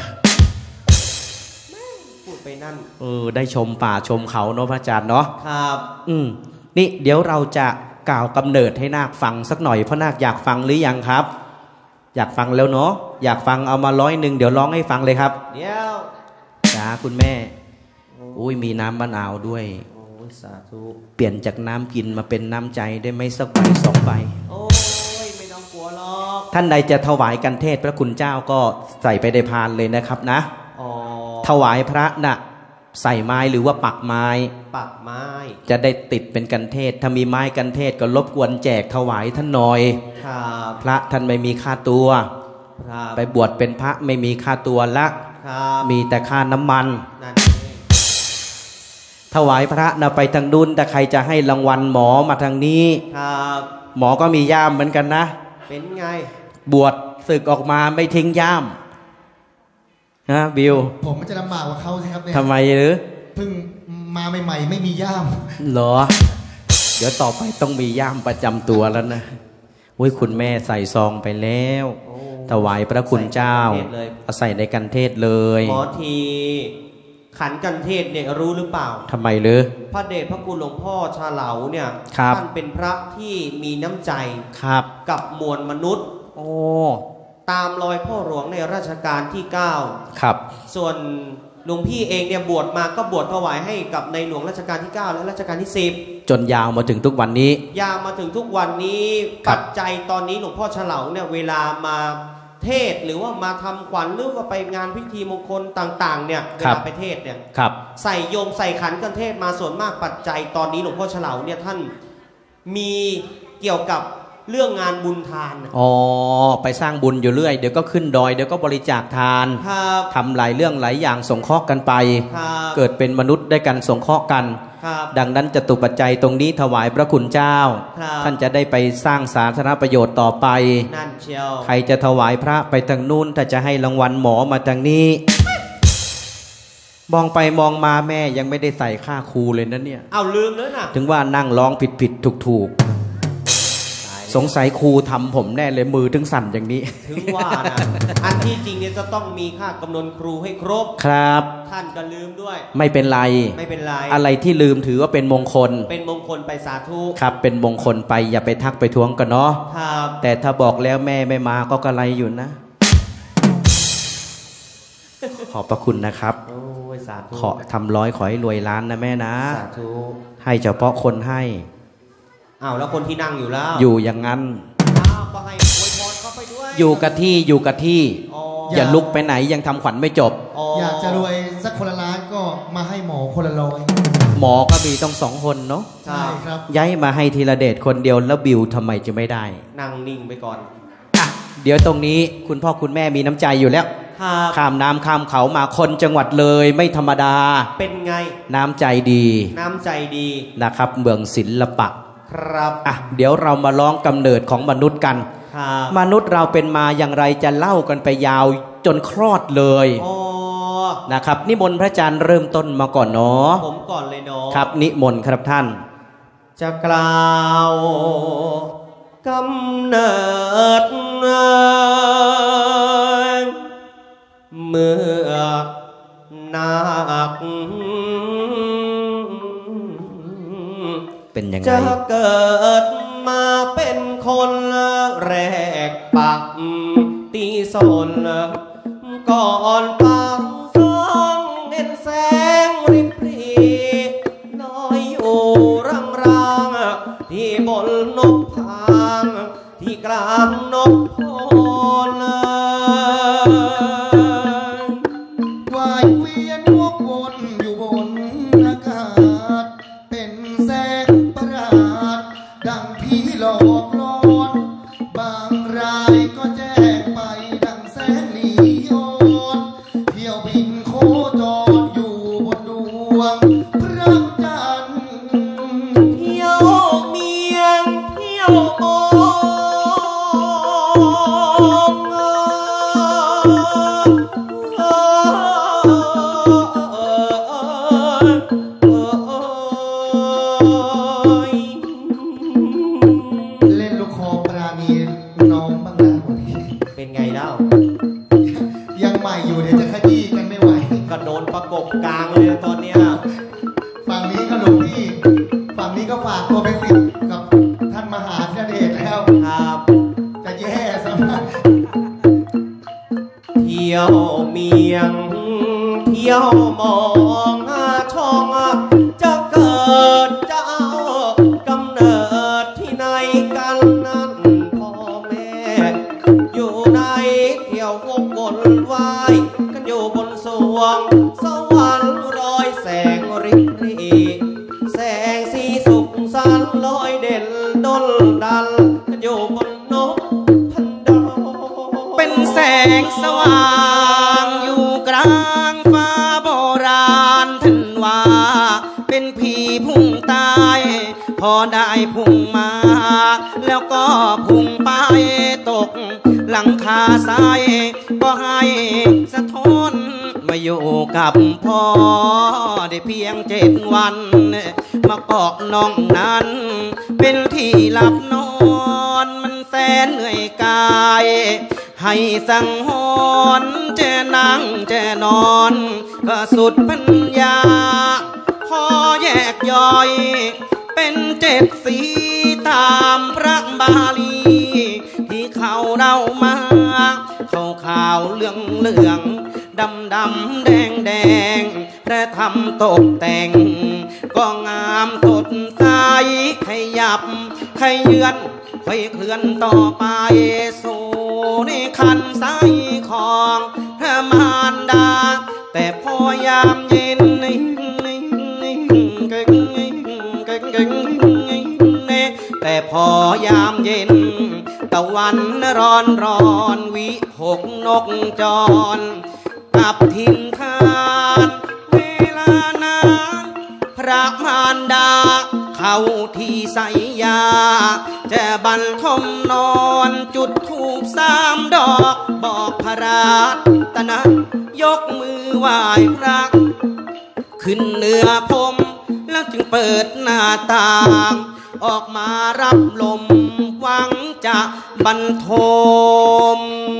พูดไปนั่นเออได้ชมป่าชมเขาเนาะพระอาจารย์เนาะครับอืมนี่เดี๋ยวเราจะกล่าวกำเนิดให้นาคฟังสักหน่อยเพราะนาคอยากฟังหรือยังครับอยากฟังแล้วเนาะอยากฟังเอามาร้อยหนึ่งเดี๋ยวร้องให้ฟังเลยครับเดี๋ยวจ้าคุณแม่อุ้ยมีน้ำมะนาวด้วยโอ้สาธุเปลี่ยนจากน้ำกินมาเป็นน้ำใจได้ไหมสักใบสองใบโอ้ยไม่ต้องกลัวหรอกท่านใดจะถวายกันเทศพระคุณเจ้าก็ใส่ไปในพานเลยนะครับนะถวายพระน่ะใส่ไม้หรือว่าปักไม้ปักไม้จะได้ติดเป็นกันเทศถ้ามีไม้กันเทศก็รบกวนแจกถวายท่านหน่อยพระท่านไม่มีค่าตัวไปบวชเป็นพระไม่มีค่าตัวละมีแต่ค่าน้ำมันถวายพระนะไปทางดุนแต่ใครจะให้รางวัลหมอมาทางนี้หมอก็มีย่ามเหมือนกันนะเป็นไงบวชศึกออกมาไม่ทิ้งย่ามฮะบิวผมมันจะลำบากกว่าเขาใช่ครับเนี่ยทำไมหรือเพิ่งมาใหม่ๆไม่มีย่ามเหรอเดี๋ยวต่อไปต้องมีย่ามประจำตัวแล้วนะอุ้ยคุณแม่ใส่ซองไปแล้วถวายพระคุณเจ้าเอาใส่ในกันเทศเลยหมอทีขันกันเทศเนี่ยรู้หรือเปล่าทำไมหรือพระเดชพระคุณหลวงพ่อชาเหลาเนี่ยท่านเป็นพระที่มีน้ำใจครับกับมวลมนุษย์โอ้ตามรอยพ่อหลวงในรัชกาลที่เก้าครับส่วนหลวงพี่เองเนี่ยบวชมาก็บวชถวายให้กับในหลวงรัชกาลที่เก้าและรัชกาลที่สิบจนยาวมาถึงทุกวันนี้ยาวมาถึงทุกวันนี้ปัจจัยตอนนี้หลวงพ่อฉลาเนี่ยเวลามาเทศหรือว่ามาทำขวัญหรือว่าไปงานพิธีมงคลต่างๆเนี่ยเวลาไปเทศเนี่ยใส่โยมใส่ขันกันเทศมาส่วนมากปัจจัยตอนนี้หลวงพ่อฉลาเนี่ยท่านมีเกี่ยวกับเรื่องงานบุญทานอ๋อไปสร้างบุญอยู่เรื่อยเดี๋ยวก็ขึ้นดอยเดี๋ยวก็บริจาคทานทำหลายเรื่องหลายอย่างสงเคราะห์กันไปเกิดเป็นมนุษย์ได้กันสงเคราะห์กันดังนั้นจตุปัจจัยตรงนี้ถวายพระคุณเจ้าท่านจะได้ไปสร้างสาธารณประโยชน์ต่อไปนั่นเชียวใครจะถวายพระไปทางนู้นถ้าจะให้รางวัลหมอมาทางนี้มองไปมองมาแม่ยังไม่ได้ใส่ค่าครูเลยนะเนี่ยเอาลืมเลยนะถึงว่านั่งร้องผิดผิดถูกถูกสงสัยครูทำผมแน่เลยมือถึงสั่นอย่างนี้ถึงว่านะอันที่จริงเนี่ยจะต้องมีค่ากำนวนครูให้ครบครับท่านก็ลืมด้วยไม่เป็นไรไม่เป็นไรอะไรที่ลืมถือว่าเป็นมงคลเป็นมงคลไปสาธุครับเป็นมงคลไปอย่าไปทักไปท้วงกันเนาะครับแต่ถ้าบอกแล้วแม่ไม่มาก็กระไรอยู่นะ ขอบพระคุณนะครับโอ้ยสาธุขอทำร้อยขอให้รวยล้านนะแม่นะสาธุให้เฉพาะคนให้อ้าวแล้วคนที่นั่งอยู่แล้วอยู่อย่างนั้นอ้าวก็ให้อวยพรเข้าไปด้วยอยู่กับที่อยู่กับที่อย่าลุกไปไหนยังทำขวัญไม่จบอยากจะรวยสักคนละล้านก็มาให้หมอคนละร้อยหมอก็มีต้องสองคนเนาะใช่ครับย้ายมาให้ธีรเดชคนเดียวแล้วบิวทำไมจะไม่ได้นั่งนิ่งไปก่อนอ่ะเดี๋ยวตรงนี้คุณพ่อคุณแม่มีน้ำใจอยู่แล้วข้ามน้ำข้ามเขามาคนจังหวัดเลยไม่ธรรมดาเป็นไงน้ำใจดีน้ำใจดีนะครับเมืองศิลปะครับอ่ะเดี๋ยวเรามาร้องกำเนิดของมนุษย์กันมนุษย์เราเป็นมาอย่างไรจะเล่ากันไปยาวจนคลอดเลยนะครับนิมนต์พระอาจารย์เริ่มต้นมาก่อนเนาะผมก่อนเลยเนาะครับนิมนต์ครับท่านจะกล่าวกำเนิดเมื่อนาคเป็นยังไงจะเกิดมาเป็นคนแรกปักตีสนก่อนปังสองเห็นแสงริบหรี่ลอยอยู่รังรังที่บนนกพางที่กลางนกโพนวายเวียนวกวนอยู่บนอากาศเป็นแสงประหลาดดังผีหลอกลอนบางรายก็แจ้งไปดังแสงนีออนเที่ยวบินโคจรอยู่บนดวงพระจันทร์เที่ยวเมียงเที่ยวมองกบกลางเลยตอนเนี้ยฝั่งนี้ก็หลวงพี่ฝั่งนี้ก็ฝากตัวเป็นศิษย์กับท่านมหาเสด็จแล้วครับจะแย่สำหรับเที่ยวเมียงเที่ยวมองช่องจะเกิดจะเอากำเนิดที่ไหนกันนั่นพ่อแม่อยู่ในเที่ยววกวนวายกันอยู่บนสวงสวรรค์รอยแสงริบรีแสงสีสุขสันลอยเด่นดลดันกันอยู่บนนกพันดาวเป็นแสงสว่างอยู่กลางฟ้าโบราณท่านว่าเป็นผีพุ่งตายพอได้พุ่งมาแล้วก็พุ่งไปตกหลังคาทรายก็ให้สะท้อนมาอยู่กับพ่อได้เพียงเจ็ดวันมาเกาะน้องนั้นเป็นที่หลับนอนมันแสนเหนื่อยกายให้สังหรณ์จะนั่งจะนอนก็สุดปัญญาพอแยกย่อยเป็นเจ็ดสีตามพระบาลีที่เขาเล่ามาขาวขาวเหลืองเหลืองดำดำแดงแดงพระธรรมตกแต่งก็งามสดใสขยับขยื่นค่อยเคลื่อนต่อไปสู่ในคันสายของพระมารดาแต่พอยามเย็นแต่พอยามเย็นตะวันร้อนร้อนวิหกนกจรกับทินทานเวลานานพระมารดาเข้าที่ใส่ยาจะบรรทมนอนจุดธูปสามดอกบอกพระราตนะยกมือไหว้พระขึ้นเหนือพรมแล้วจึงเปิดหน้าต่างออกมารับลมหวังจะบรรทม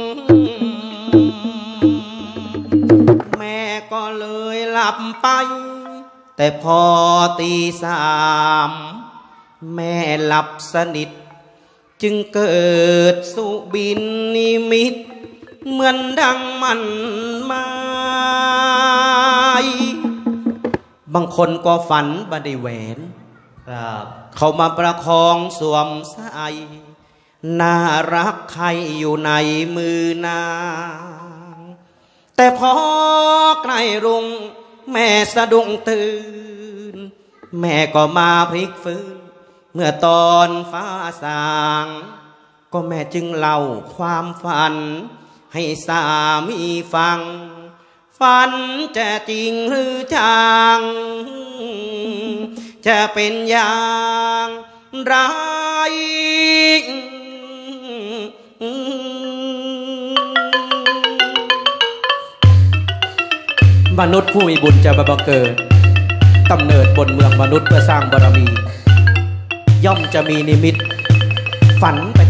แม่ก็เลยหลับไปแต่พอตีสามแม่หลับสนิทจึงเกิดสุบินนิมิตเหมือนดังมันไม้บางคนก็ฝันบันไดแหวนครับเขามาประคองสวมใส่น่ารักใครอยู่ในมือนางแต่พอใกล้รุ่งแม่สะดุ้งตื่นแม่ก็มาพลิกฟื้นเมื่อตอนฟ้าสางก็แม่จึงเล่าความฝันให้สามีฟังฝันจะจริงหรือจางจะเป็นอย่างไรมนุษย์ผู้มีบุญจะบังเกิดกำเนิดบนเมืองมนุษย์เพื่อสร้างบารมีย่อมจะมีนิมิตฝันไป